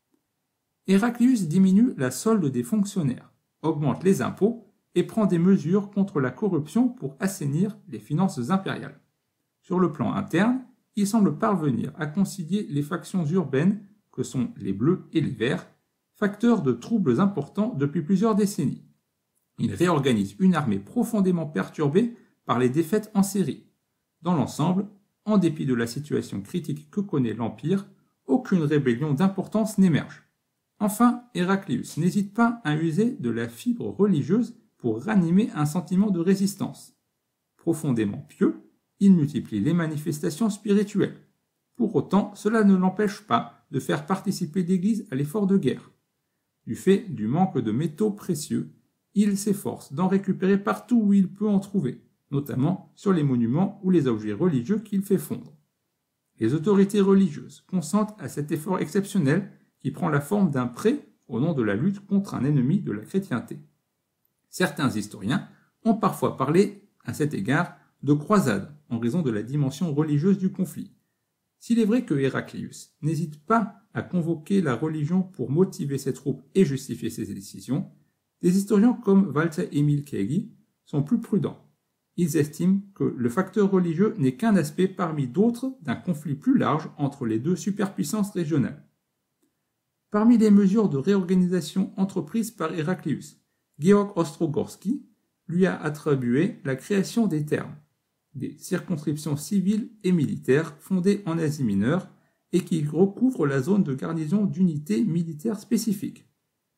Héraclius diminue la solde des fonctionnaires, augmente les impôts et prend des mesures contre la corruption pour assainir les finances impériales. Sur le plan interne, il semble parvenir à concilier les factions urbaines que sont les Bleus et les Verts, facteurs de troubles importants depuis plusieurs décennies. Il réorganise une armée profondément perturbée par les défaites en série. Dans l'ensemble, en dépit de la situation critique que connaît l'Empire, aucune rébellion d'importance n'émerge. Enfin, Héraclius n'hésite pas à user de la fibre religieuse pour ranimer un sentiment de résistance. Profondément pieux, il multiplie les manifestations spirituelles. Pour autant, cela ne l'empêche pas de faire participer l'Église à l'effort de guerre. Du fait du manque de métaux précieux, il s'efforce d'en récupérer partout où il peut en trouver, notamment sur les monuments ou les objets religieux qu'il fait fondre. Les autorités religieuses consentent à cet effort exceptionnel qui prend la forme d'un prêt au nom de la lutte contre un ennemi de la chrétienté. Certains historiens ont parfois parlé, à cet égard, de croisade en raison de la dimension religieuse du conflit. S'il est vrai que Héraclius n'hésite pas à convoquer la religion pour motiver ses troupes et justifier ses décisions, des historiens comme Walter Emil Kegi sont plus prudents. Ils estiment que le facteur religieux n'est qu'un aspect parmi d'autres d'un conflit plus large entre les deux superpuissances régionales. Parmi les mesures de réorganisation entreprises par Héraclius, Georg Ostrogorski lui a attribué la création des termes, des circonscriptions civiles et militaires fondées en Asie mineure et qui recouvrent la zone de garnison d'unités militaires spécifiques.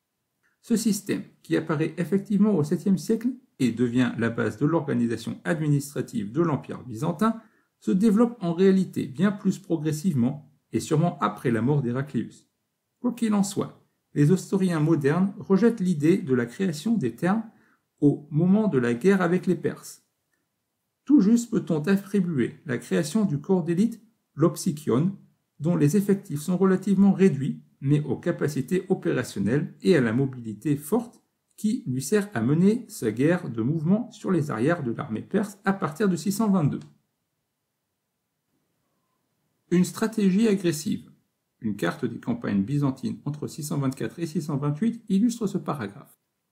Ce système, qui apparaît effectivement au 7e siècle et devient la base de l'organisation administrative de l'Empire byzantin, se développe en réalité bien plus progressivement et sûrement après la mort d'Héraclius. Quoi qu'il en soit, les historiens modernes rejettent l'idée de la création des termes au moment de la guerre avec les Perses. Tout juste peut-on attribuer la création du corps d'élite, l'Opsikion, dont les effectifs sont relativement réduits, mais aux capacités opérationnelles et à la mobilité forte, qui lui sert à mener sa guerre de mouvement sur les arrières de l'armée perse à partir de 622. Une stratégie agressive. Une carte des campagnes byzantines entre 624 et 628 illustre ce paragraphe.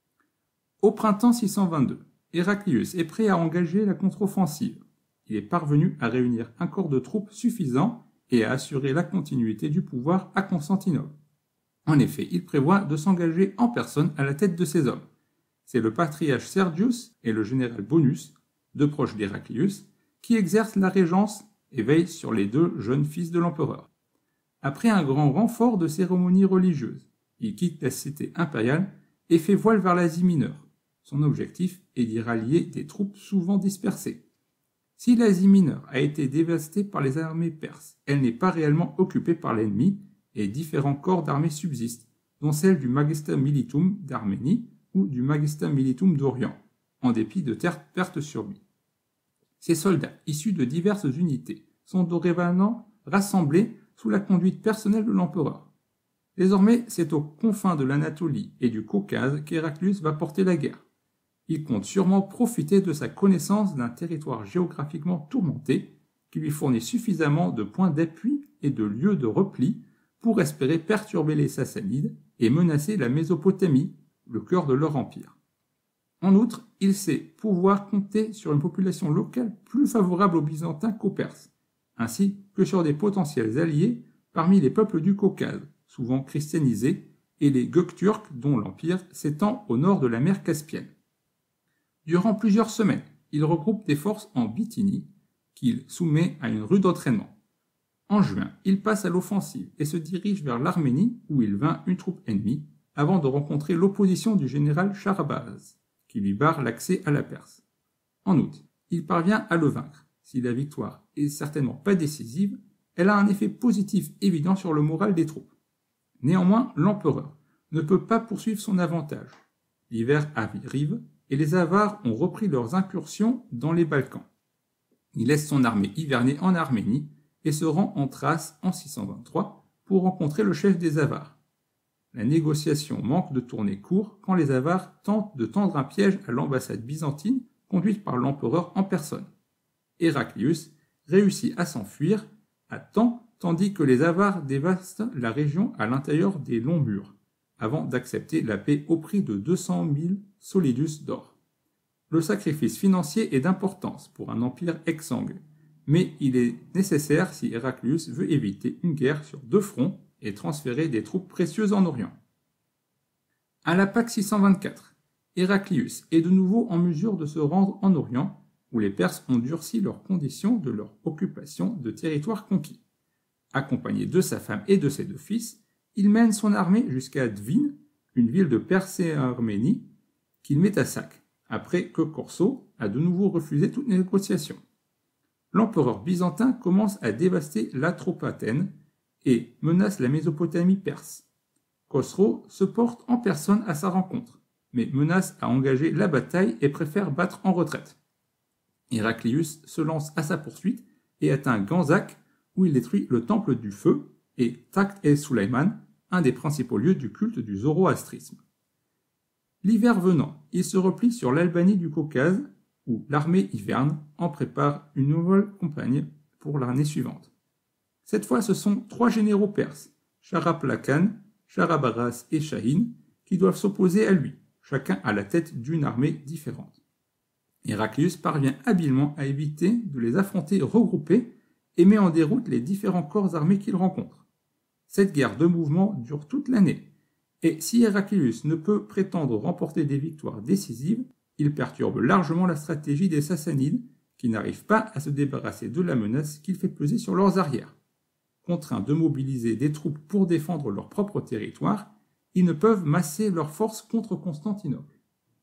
Au printemps 622, Héraclius est prêt à engager la contre-offensive. Il est parvenu à réunir un corps de troupes suffisant et à assurer la continuité du pouvoir à Constantinople. En effet, il prévoit de s'engager en personne à la tête de ses hommes. C'est le patriarche Sergius et le général Bonus, deux proches d'Héraclius, qui exercent la régence et veillent sur les deux jeunes fils de l'empereur. Après un grand renfort de cérémonies religieuses, il quitte la cité impériale et fait voile vers l'Asie mineure. Son objectif est d'y rallier des troupes souvent dispersées. Si l'Asie mineure a été dévastée par les armées perses, elle n'est pas réellement occupée par l'ennemi et différents corps d'armées subsistent, dont celle du Magestam Militum d'Arménie ou du Magestam Militum d'Orient, en dépit de pertes subies. Ces soldats, issus de diverses unités, sont dorénavant rassemblés sous la conduite personnelle de l'empereur. Désormais, c'est aux confins de l'Anatolie et du Caucase qu'Héraclius va porter la guerre. Il compte sûrement profiter de sa connaissance d'un territoire géographiquement tourmenté qui lui fournit suffisamment de points d'appui et de lieux de repli pour espérer perturber les Sassanides et menacer la Mésopotamie, le cœur de leur empire. En outre, il sait pouvoir compter sur une population locale plus favorable aux Byzantins qu'aux Perses, ainsi que sur des potentiels alliés parmi les peuples du Caucase, souvent christianisés, et les Gökturks dont l'empire s'étend au nord de la mer Caspienne. Durant plusieurs semaines, il regroupe des forces en Bithynie, qu'il soumet à une rude entraînement. En juin, il passe à l'offensive et se dirige vers l'Arménie où il vainc une troupe ennemie avant de rencontrer l'opposition du général Charabaz, qui lui barre l'accès à la Perse. En août, il parvient à le vaincre. Si la victoire est certainement pas décisive, elle a un effet positif évident sur le moral des troupes. Néanmoins, l'empereur ne peut pas poursuivre son avantage. L'hiver arrive et les Avars ont repris leurs incursions dans les Balkans. Il laisse son armée hiverner en Arménie et se rend en Thrace en 623 pour rencontrer le chef des Avars. La négociation manque de tourner court quand les Avars tentent de tendre un piège à l'ambassade byzantine conduite par l'empereur en personne. Héraclius réussit à s'enfuir à temps tandis que les Avars dévastent la région à l'intérieur des longs murs, avant d'accepter la paix au prix de 200 000 solidus d'or. Le sacrifice financier est d'importance pour un empire exsangue, mais il est nécessaire si Héraclius veut éviter une guerre sur deux fronts et transférer des troupes précieuses en Orient. À la Pâque 624, Héraclius est de nouveau en mesure de se rendre en Orient, où les Perses ont durci leurs conditions de leur occupation de territoires conquis. Accompagné de sa femme et de ses deux fils, il mène son armée jusqu'à Dvin, une ville de Perse et Arménie, qu'il met à sac, après que Corso a de nouveau refusé toute négociation. L'empereur byzantin commence à dévaster l'Atropatène et menace la Mésopotamie perse. Khosrow se porte en personne à sa rencontre, mais menace à engager la bataille et préfère battre en retraite. Héraclius se lance à sa poursuite et atteint Ganzak, où il détruit le temple du feu, et Takht el-Souleyman, un des principaux lieux du culte du zoroastrisme. L'hiver venant, il se replie sur l'Albanie du Caucase, où l'armée hiverne en prépare une nouvelle campagne pour l'année suivante. Cette fois, ce sont trois généraux perses, Sharaplakan, Sharabaras et Shahin, qui doivent s'opposer à lui, chacun à la tête d'une armée différente. Héraclius parvient habilement à éviter de les affronter regroupés et met en déroute les différents corps armés qu'il rencontre. Cette guerre de mouvement dure toute l'année, et si Héraclius ne peut prétendre remporter des victoires décisives, il perturbe largement la stratégie des Sassanides, qui n'arrivent pas à se débarrasser de la menace qu'il fait peser sur leurs arrières. Contraints de mobiliser des troupes pour défendre leur propre territoire, ils ne peuvent masser leurs forces contre Constantinople.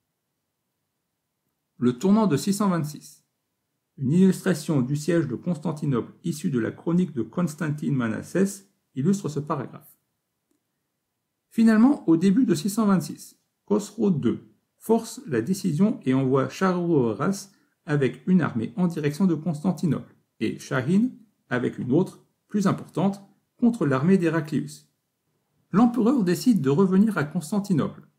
Le tournant de 626. Une illustration du siège de Constantinople issue de la chronique de Constantine Manassès illustre ce paragraphe. Finalement, au début de 626, Khosrow II force la décision et envoie Charaboras avec une armée en direction de Constantinople et Shahin avec une autre, plus importante, contre l'armée d'Héraclius. L'empereur décide de revenir à Constantinople,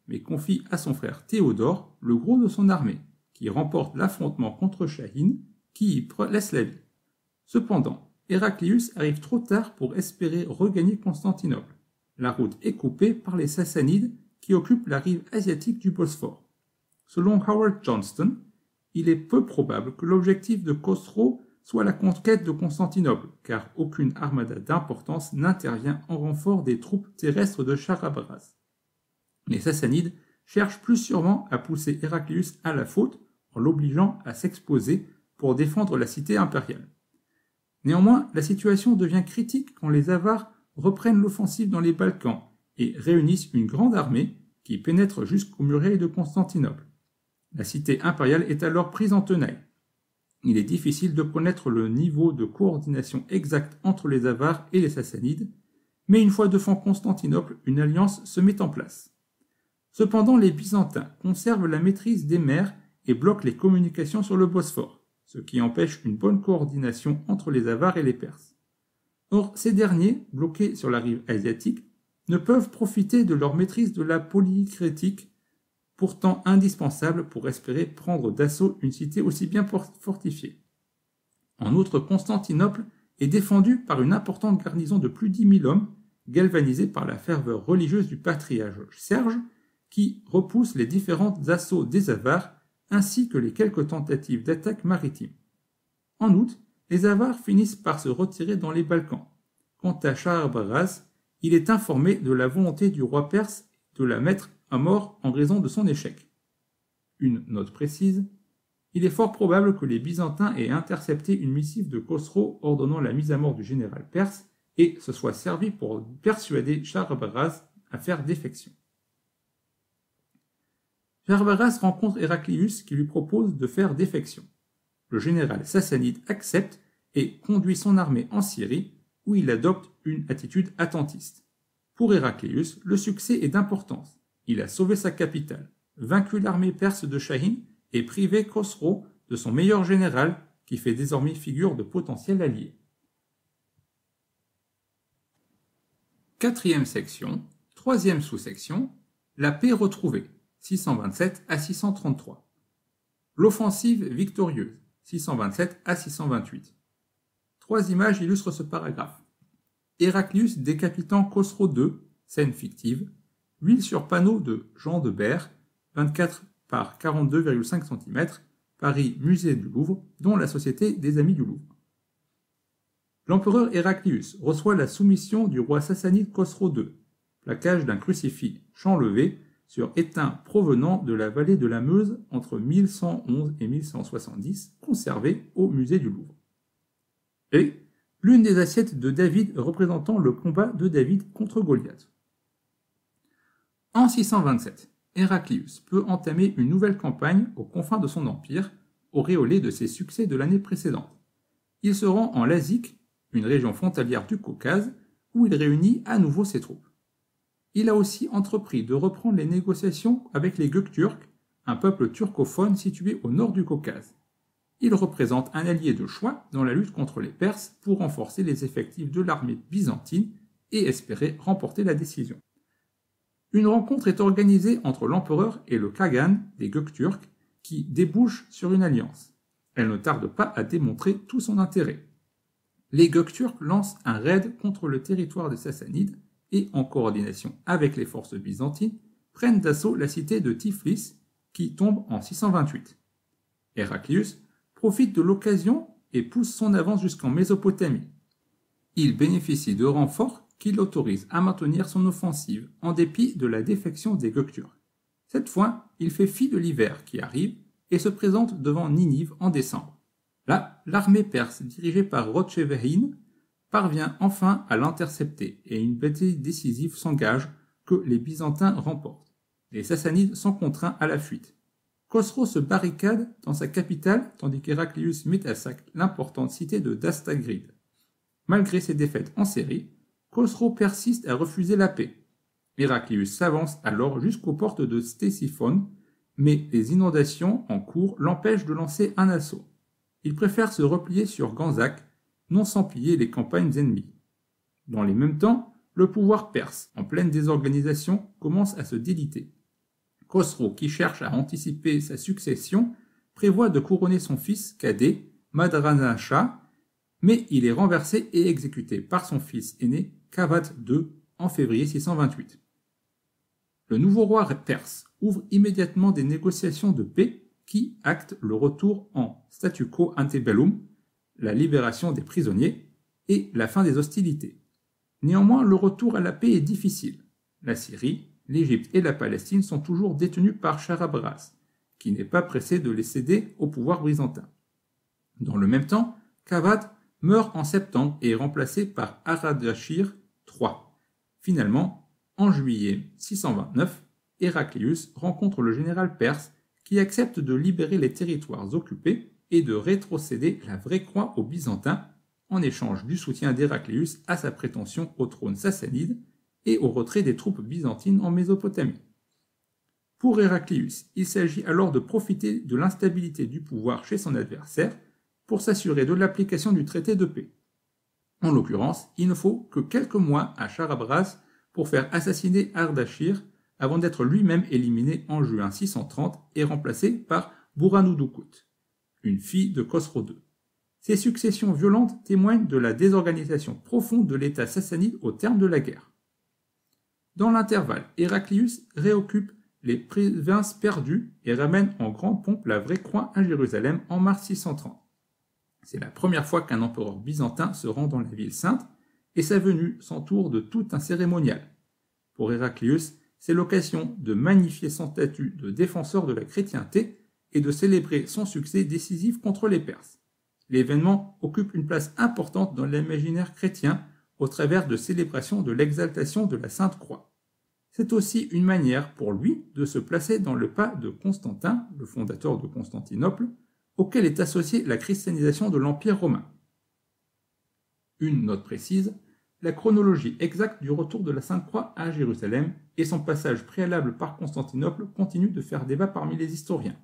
mais confie à son frère Théodore le gros de son armée, qui remporte l'affrontement contre Shahin, qui y laisse la vie. Cependant, Héraclius arrive trop tard pour espérer regagner Constantinople. La route est coupée par les Sassanides qui occupent la rive asiatique du Bosphore. Selon Howard Johnston, il est peu probable que l'objectif de Khosrow soit la conquête de Constantinople, car aucune armada d'importance n'intervient en renfort des troupes terrestres de Charabaraz. Les Sassanides cherchent plus sûrement à pousser Héraclius à la faute en l'obligeant à s'exposer pour défendre la cité impériale. Néanmoins, la situation devient critique quand les Avars reprennent l'offensive dans les Balkans et réunissent une grande armée qui pénètre jusqu'aux murailles de Constantinople. La cité impériale est alors prise en tenaille. Il est difficile de connaître le niveau de coordination exact entre les Avars et les Sassanides, mais une fois devant Constantinople, une alliance se met en place. Cependant, les Byzantins conservent la maîtrise des mers et bloquent les communications sur le Bosphore, ce qui empêche une bonne coordination entre les Avars et les Perses. Or, ces derniers, bloqués sur la rive asiatique, ne peuvent profiter de leur maîtrise de la polycritique, pourtant indispensable pour espérer prendre d'assaut une cité aussi bien fortifiée. En outre, Constantinople est défendue par une importante garnison de plus de 10 000 hommes, galvanisée par la ferveur religieuse du patriarche Serge, qui repousse les différents assauts des Avars, ainsi que les quelques tentatives d'attaque maritime. En août, les Avars finissent par se retirer dans les Balkans. Quant à Charabaraz, il est informé de la volonté du roi perse de la mettre à mort en raison de son échec. Une note précise, il est fort probable que les Byzantins aient intercepté une missive de Khosrow ordonnant la mise à mort du général perse et se soient servis pour persuader Charabaraz à faire défection. Charabaraz rencontre Héraclius qui lui propose de faire défection. Le général sassanide accepte et conduit son armée en Syrie, où il adopte une attitude attentiste. Pour Héraclius, le succès est d'importance. Il a sauvé sa capitale, vaincu l'armée perse de Shahin et privé Khosrow de son meilleur général, qui fait désormais figure de potentiel allié. Quatrième section, troisième sous-section, la paix retrouvée, 627 à 633. L'offensive victorieuse, 627 à 628. Trois images illustrent ce paragraphe. Héraclius décapitant Khosrow II, scène fictive, huile sur panneau de Jean de Berre, 24 par 42,5 cm, Paris, Musée du Louvre, dont la Société des Amis du Louvre. L'empereur Héraclius reçoit la soumission du roi sassanide Khosrow II, plaquage d'un crucifix champ levé sur étain provenant de la vallée de la Meuse entre 1111 et 1170, conservé au Musée du Louvre. Et l'une des assiettes de David représentant le combat de David contre Goliath. En 627, Héraclius peut entamer une nouvelle campagne aux confins de son empire, auréolé de ses succès de l'année précédente. Il se rend en Lazique, une région frontalière du Caucase, où il réunit à nouveau ses troupes. Il a aussi entrepris de reprendre les négociations avec les Gökturks, un peuple turcophone situé au nord du Caucase. Il représente un allié de choix dans la lutte contre les Perses pour renforcer les effectifs de l'armée byzantine et espérer remporter la décision. Une rencontre est organisée entre l'empereur et le Khagan des Gökturks qui débouche sur une alliance. Elle ne tarde pas à démontrer tout son intérêt. Les Gökturks lancent un raid contre le territoire des Sassanides et, en coordination avec les forces byzantines, prennent d'assaut la cité de Tiflis qui tombe en 628. Héraclius profite de l'occasion et pousse son avance jusqu'en Mésopotamie. Il bénéficie de renforts qui l'autorise à maintenir son offensive en dépit de la défection des Gökturks. Cette fois, il fait fi de l'hiver qui arrive et se présente devant Ninive en décembre. Là, l'armée perse dirigée par Rochevehin parvient enfin à l'intercepter et une bataille décisive s'engage que les Byzantins remportent. Les Sassanides sont contraints à la fuite. Khosrow se barricade dans sa capitale tandis qu'Héraclius met à sac l'importante cité de Dastagrid. Malgré ses défaites en série, Khosrow persiste à refuser la paix. Héraclius s'avance alors jusqu'aux portes de Ctésiphon, mais les inondations en cours l'empêchent de lancer un assaut. Il préfère se replier sur Ganzak, non sans piller les campagnes ennemies. Dans les mêmes temps, le pouvoir perse, en pleine désorganisation, commence à se déliter. Khosrow, qui cherche à anticiper sa succession, prévoit de couronner son fils cadet, Madrana Shah, mais il est renversé et exécuté par son fils aîné, Kavad II, en février 628. Le nouveau roi perse ouvre immédiatement des négociations de paix qui actent le retour en statu quo antebellum, la libération des prisonniers et la fin des hostilités. Néanmoins, le retour à la paix est difficile. La Syrie, l'Égypte et la Palestine sont toujours détenus par Charabras, qui n'est pas pressé de les céder au pouvoir byzantin. Dans le même temps, Kavad meurt en septembre et est remplacé par Ardashir III. Finalement, en juillet 629, Héraclius rencontre le général perse qui accepte de libérer les territoires occupés et de rétrocéder la vraie croix aux Byzantins en échange du soutien d'Héraclius à sa prétention au trône sassanide et au retrait des troupes byzantines en Mésopotamie. Pour Héraclius, il s'agit alors de profiter de l'instabilité du pouvoir chez son adversaire pour s'assurer de l'application du traité de paix. En l'occurrence, il ne faut que quelques mois à Charabras pour faire assassiner Ardashir avant d'être lui-même éliminé en juin 630 et remplacé par Burhanudukut, une fille de Khosrow II. Ces successions violentes témoignent de la désorganisation profonde de l'État sassanide au terme de la guerre. Dans l'intervalle, Héraclius réoccupe les provinces perdues et ramène en grande pompe la vraie croix à Jérusalem en mars 630. C'est la première fois qu'un empereur byzantin se rend dans la ville sainte et sa venue s'entoure de tout un cérémonial. Pour Héraclius, c'est l'occasion de magnifier son statut de défenseur de la chrétienté et de célébrer son succès décisif contre les Perses. L'événement occupe une place importante dans l'imaginaire chrétien au travers de célébrations de l'exaltation de la Sainte Croix. C'est aussi une manière pour lui de se placer dans le pas de Constantin, le fondateur de Constantinople, auquel est associée la christianisation de l'Empire romain. Une note précise, la chronologie exacte du retour de la Sainte Croix à Jérusalem et son passage préalable par Constantinople continue de faire débat parmi les historiens.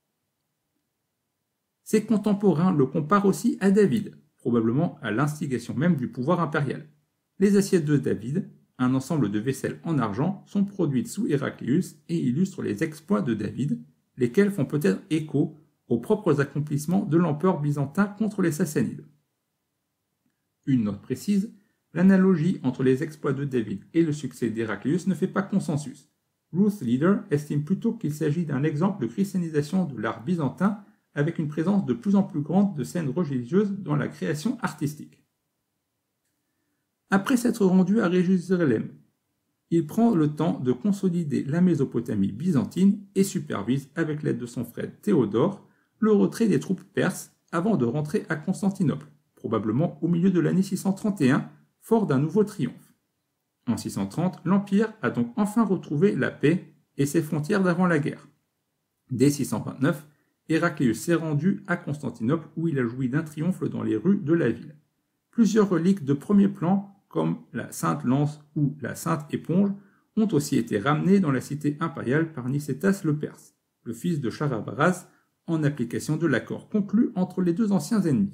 Ses contemporains le comparent aussi à David, probablement à l'instigation même du pouvoir impérial. Les assiettes de David, un ensemble de vaisselles en argent, sont produites sous Héraclius et illustrent les exploits de David, lesquels font peut-être écho aux propres accomplissements de l'empereur byzantin contre les Sassanides. Une note précise, l'analogie entre les exploits de David et le succès d'Héraclius ne fait pas consensus. Ruth Leader estime plutôt qu'il s'agit d'un exemple de christianisation de l'art byzantin avec une présence de plus en plus grande de scènes religieuses dans la création artistique. Après s'être rendu à Jérusalem, il prend le temps de consolider la Mésopotamie byzantine et supervise, avec l'aide de son frère Théodore, le retrait des troupes perses avant de rentrer à Constantinople, probablement au milieu de l'année 631, fort d'un nouveau triomphe. En 630, l'Empire a donc enfin retrouvé la paix et ses frontières d'avant la guerre. Dès 629, Héraclius s'est rendu à Constantinople où il a joui d'un triomphe dans les rues de la ville. Plusieurs reliques de premier plan, comme la Sainte Lance ou la Sainte Éponge, ont aussi été ramenées dans la cité impériale par Nicétas le Perse, le fils de Charabras, en application de l'accord conclu entre les deux anciens ennemis.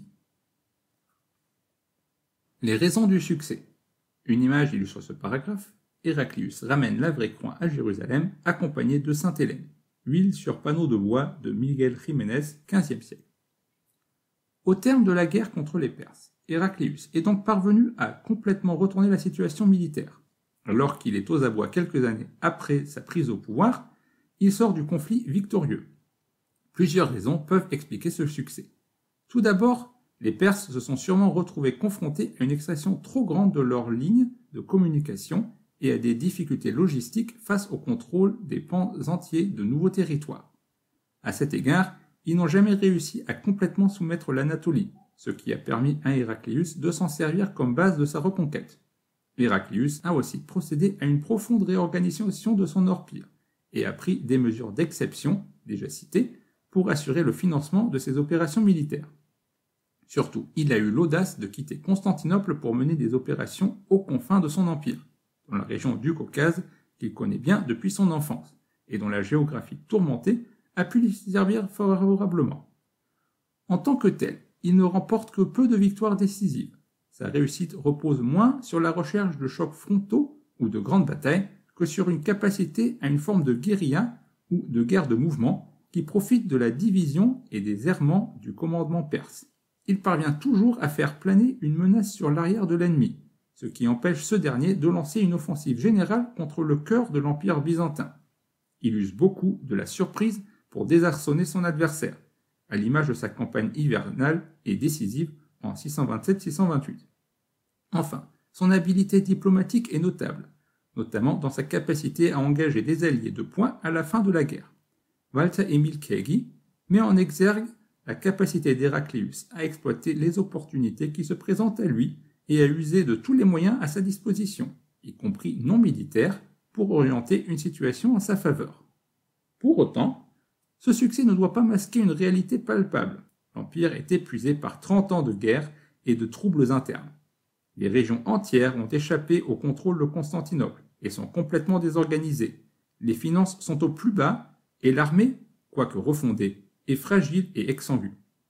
Les raisons du succès. Une image illustre ce paragraphe. Héraclius ramène la vraie croix à Jérusalem, accompagné de Sainte Hélène. Huile sur panneau de bois de Miguel Jiménez, XVe siècle. Au terme de la guerre contre les Perses, Héraclius est donc parvenu à complètement retourner la situation militaire. Alors qu'il est aux abois quelques années après sa prise au pouvoir, il sort du conflit victorieux. Plusieurs raisons peuvent expliquer ce succès. Tout d'abord, les Perses se sont sûrement retrouvés confrontés à une extraction trop grande de leurs lignes de communication et à des difficultés logistiques face au contrôle des pans entiers de nouveaux territoires. À cet égard, ils n'ont jamais réussi à complètement soumettre l'Anatolie, ce qui a permis à Héraclius de s'en servir comme base de sa reconquête. Héraclius a aussi procédé à une profonde réorganisation de son empire et a pris des mesures d'exception, déjà citées, pour assurer le financement de ses opérations militaires. Surtout, il a eu l'audace de quitter Constantinople pour mener des opérations aux confins de son empire, dans la région du Caucase qu'il connaît bien depuis son enfance, et dont la géographie tourmentée a pu lui servir favorablement. En tant que tel, il ne remporte que peu de victoires décisives. Sa réussite repose moins sur la recherche de chocs frontaux ou de grandes batailles que sur une capacité à une forme de guérilla ou de guerre de mouvement qui profitent de la division et des errements du commandement perse. Il parvient toujours à faire planer une menace sur l'arrière de l'ennemi, ce qui empêche ce dernier de lancer une offensive générale contre le cœur de l'Empire byzantin. Il use beaucoup de la surprise pour désarçonner son adversaire, à l'image de sa campagne hivernale et décisive en 627-628. Enfin, son habileté diplomatique est notable, notamment dans sa capacité à engager des alliés de poing à la fin de la guerre. Walter Emil Kagi met en exergue la capacité d'Héraclius à exploiter les opportunités qui se présentent à lui et à user de tous les moyens à sa disposition, y compris non militaires, pour orienter une situation en sa faveur. Pour autant, ce succès ne doit pas masquer une réalité palpable. L'Empire est épuisé par 30 ans de guerre et de troubles internes. Les régions entières ont échappé au contrôle de Constantinople et sont complètement désorganisées. Les finances sont au plus bas et l'armée, quoique refondée, est fragile et exsangue.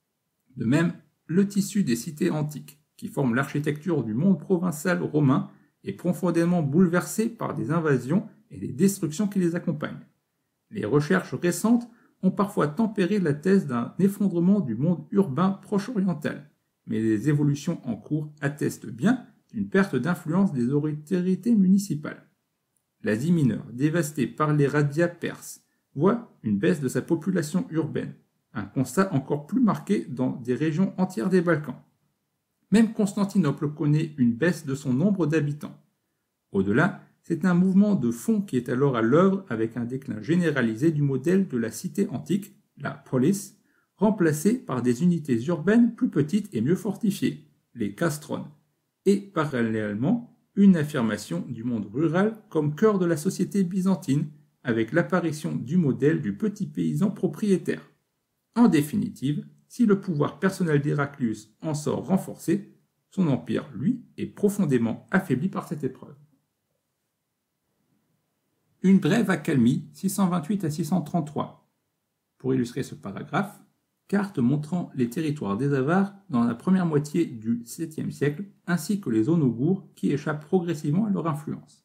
De même, le tissu des cités antiques, qui forment l'architecture du monde provincial romain, est profondément bouleversé par des invasions et des destructions qui les accompagnent. Les recherches récentes ont parfois tempéré la thèse d'un effondrement du monde urbain proche-oriental, mais les évolutions en cours attestent bien d'une perte d'influence des autorités municipales. L'Asie mineure, dévastée par les razzias perses, voit une baisse de sa population urbaine, un constat encore plus marqué dans des régions entières des Balkans. Même Constantinople connaît une baisse de son nombre d'habitants. Au-delà, c'est un mouvement de fond qui est alors à l'œuvre avec un déclin généralisé du modèle de la cité antique, la polis, remplacée par des unités urbaines plus petites et mieux fortifiées, les castrones, et parallèlement une affirmation du monde rural comme cœur de la société byzantine avec l'apparition du modèle du petit paysan propriétaire. En définitive, si le pouvoir personnel d'Héraclius en sort renforcé, son empire, lui, est profondément affaibli par cette épreuve. Une brève accalmie, 628 à 633. Pour illustrer ce paragraphe, carte montrant les territoires des Avars dans la première moitié du 7e siècle, ainsi que les zones augoures qui échappent progressivement à leur influence.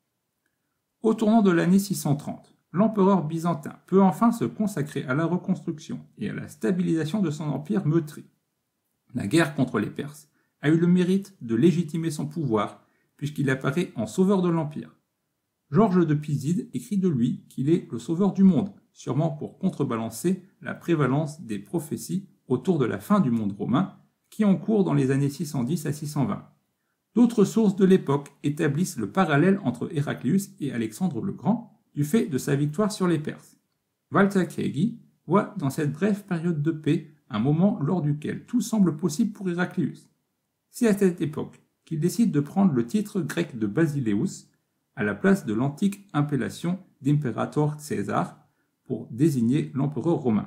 Au tournant de l'année 630, l'empereur byzantin peut enfin se consacrer à la reconstruction et à la stabilisation de son empire meurtri. La guerre contre les Perses a eu le mérite de légitimer son pouvoir, puisqu'il apparaît en sauveur de l'empire. Georges de Piside écrit de lui qu'il est le sauveur du monde, sûrement pour contrebalancer la prévalence des prophéties autour de la fin du monde romain, qui ont cours dans les années 610 à 620. D'autres sources de l'époque établissent le parallèle entre Héraclius et Alexandre le Grand, du fait de sa victoire sur les Perses. Walter Kagi voit dans cette brève période de paix un moment lors duquel tout semble possible pour Héraclius. C'est à cette époque qu'il décide de prendre le titre grec de Basileus à la place de l'antique appellation d'Imperator Caesar pour désigner l'empereur romain.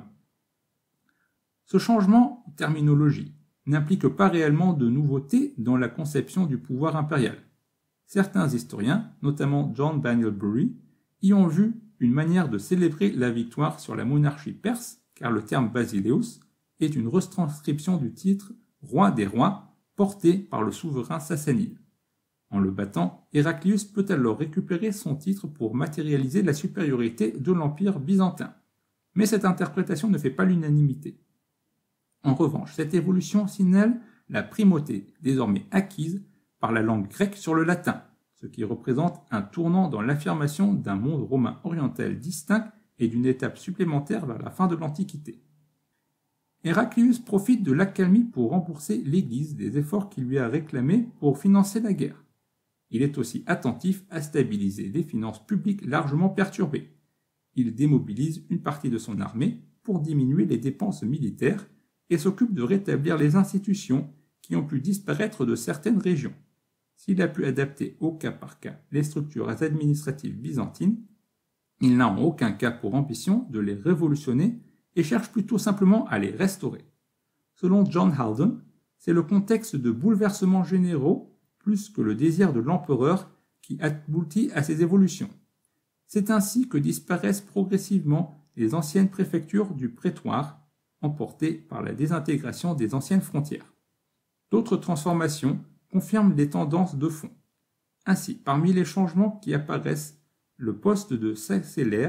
Ce changement de terminologie n'implique pas réellement de nouveauté dans la conception du pouvoir impérial. Certains historiens, notamment John Bangalbury, y ont vu une manière de célébrer la victoire sur la monarchie perse, car le terme Basileus est une retranscription du titre roi des rois porté par le souverain sassanide. En le battant, Héraclius peut alors récupérer son titre pour matérialiser la supériorité de l'Empire byzantin. Mais cette interprétation ne fait pas l'unanimité. En revanche, cette évolution signale la primauté désormais acquise par la langue grecque sur le latin, ce qui représente un tournant dans l'affirmation d'un monde romain oriental distinct et d'une étape supplémentaire vers la fin de l'Antiquité. Héraclius profite de l'accalmie pour rembourser l'Église des efforts qu'il lui a réclamés pour financer la guerre. Il est aussi attentif à stabiliser des finances publiques largement perturbées. Il démobilise une partie de son armée pour diminuer les dépenses militaires et s'occupe de rétablir les institutions qui ont pu disparaître de certaines régions. S'il a pu adapter au cas par cas les structures administratives byzantines, il n'a en aucun cas pour ambition de les révolutionner et cherche plutôt simplement à les restaurer. Selon John Haldon, c'est le contexte de bouleversements généraux plus que le désir de l'empereur qui aboutit à ces évolutions. C'est ainsi que disparaissent progressivement les anciennes préfectures du prétoire, emportées par la désintégration des anciennes frontières. D'autres transformations confirment les tendances de fond. Ainsi, parmi les changements qui apparaissent, le poste de Sacellère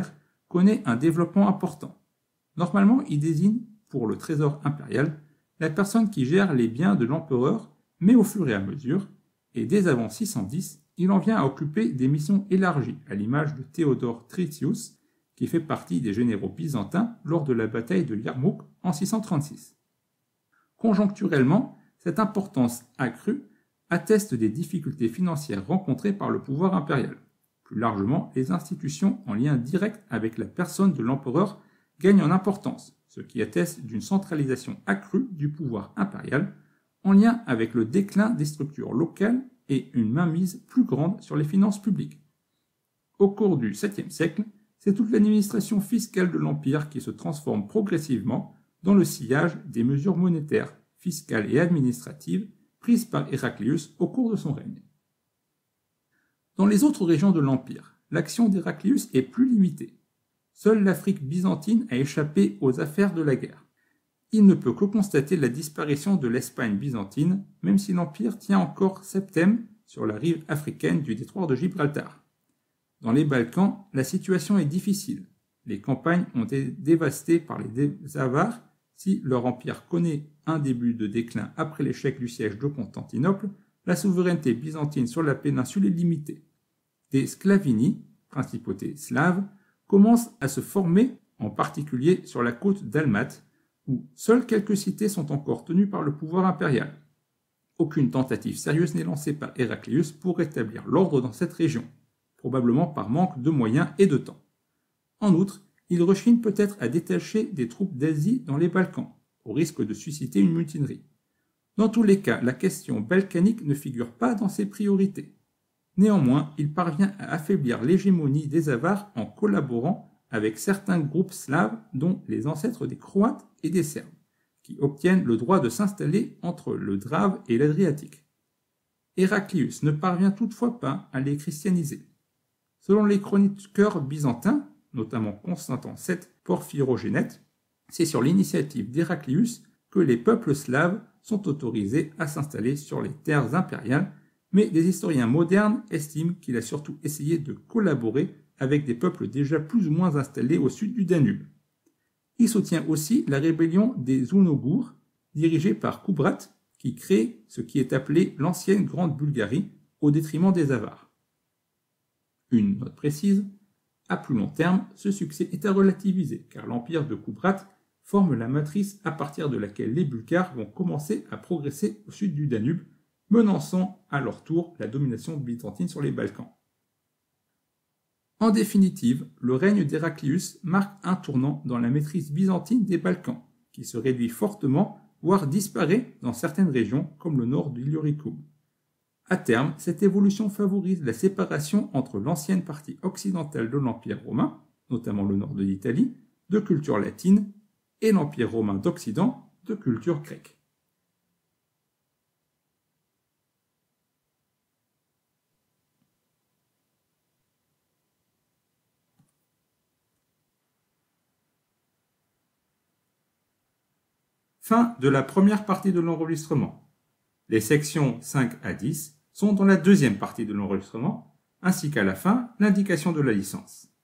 connaît un développement important. Normalement, il désigne, pour le trésor impérial, la personne qui gère les biens de l'empereur, mais au fur et à mesure, et dès avant 610, il en vient à occuper des missions élargies, à l'image de Théodore Tritius, qui fait partie des généraux byzantins lors de la bataille de Yarmouk en 636. Conjoncturellement, cette importance accrue atteste des difficultés financières rencontrées par le pouvoir impérial. Plus largement, les institutions en lien direct avec la personne de l'empereur gagnent en importance, ce qui atteste d'une centralisation accrue du pouvoir impérial, en lien avec le déclin des structures locales et une mainmise plus grande sur les finances publiques. Au cours du 7e siècle, c'est toute l'administration fiscale de l'Empire qui se transforme progressivement dans le sillage des mesures monétaires, fiscales et administratives prises par Héraclius au cours de son règne. Dans les autres régions de l'Empire, l'action d'Héraclius est plus limitée. Seule l'Afrique byzantine a échappé aux affaires de la guerre. Il ne peut que constater la disparition de l'Espagne byzantine, même si l'Empire tient encore Septème sur la rive africaine du détroit de Gibraltar. Dans les Balkans, la situation est difficile. Les campagnes ont été dévastées par les Avars. Si leur empire connaît un début de déclin après l'échec du siège de Constantinople, la souveraineté byzantine sur la péninsule est limitée. Des Sclavini, principautés slaves, commencent à se former, en particulier sur la côte d'Almat, où seules quelques cités sont encore tenues par le pouvoir impérial. Aucune tentative sérieuse n'est lancée par Héraclius pour rétablir l'ordre dans cette région, probablement par manque de moyens et de temps. En outre, il rechigne peut-être à détacher des troupes d'Asie dans les Balkans, au risque de susciter une mutinerie. Dans tous les cas, la question balkanique ne figure pas dans ses priorités. Néanmoins, il parvient à affaiblir l'hégémonie des Avars en collaborant avec certains groupes slaves, dont les ancêtres des Croates et des Serbes, qui obtiennent le droit de s'installer entre le Drave et l'Adriatique. Héraclius ne parvient toutefois pas à les christianiser. Selon les chroniqueurs byzantins, notamment Constantin VII Porphyrogénète, c'est sur l'initiative d'Héraclius que les peuples slaves sont autorisés à s'installer sur les terres impériales, mais des historiens modernes estiment qu'il a surtout essayé de collaborer avec des peuples déjà plus ou moins installés au sud du Danube. Il soutient aussi la rébellion des Ounogours, dirigée par Koubrat, qui crée ce qui est appelé l'ancienne Grande Bulgarie, au détriment des Avars. Une note précise, à plus long terme, ce succès est à relativiser, car l'empire de Koubrat forme la matrice à partir de laquelle les Bulgares vont commencer à progresser au sud du Danube, menaçant à leur tour la domination byzantine sur les Balkans. En définitive, le règne d'Héraclius marque un tournant dans la maîtrise byzantine des Balkans, qui se réduit fortement, voire disparaît dans certaines régions comme le nord de l'Illyricum. À terme, cette évolution favorise la séparation entre l'ancienne partie occidentale de l'Empire romain, notamment le nord de l'Italie, de culture latine, et l'Empire romain d'Occident, de culture grecque. Fin de la première partie de l'enregistrement. Les sections 5 à 10 sont dans la deuxième partie de l'enregistrement, ainsi qu'à la fin, l'indication de la licence.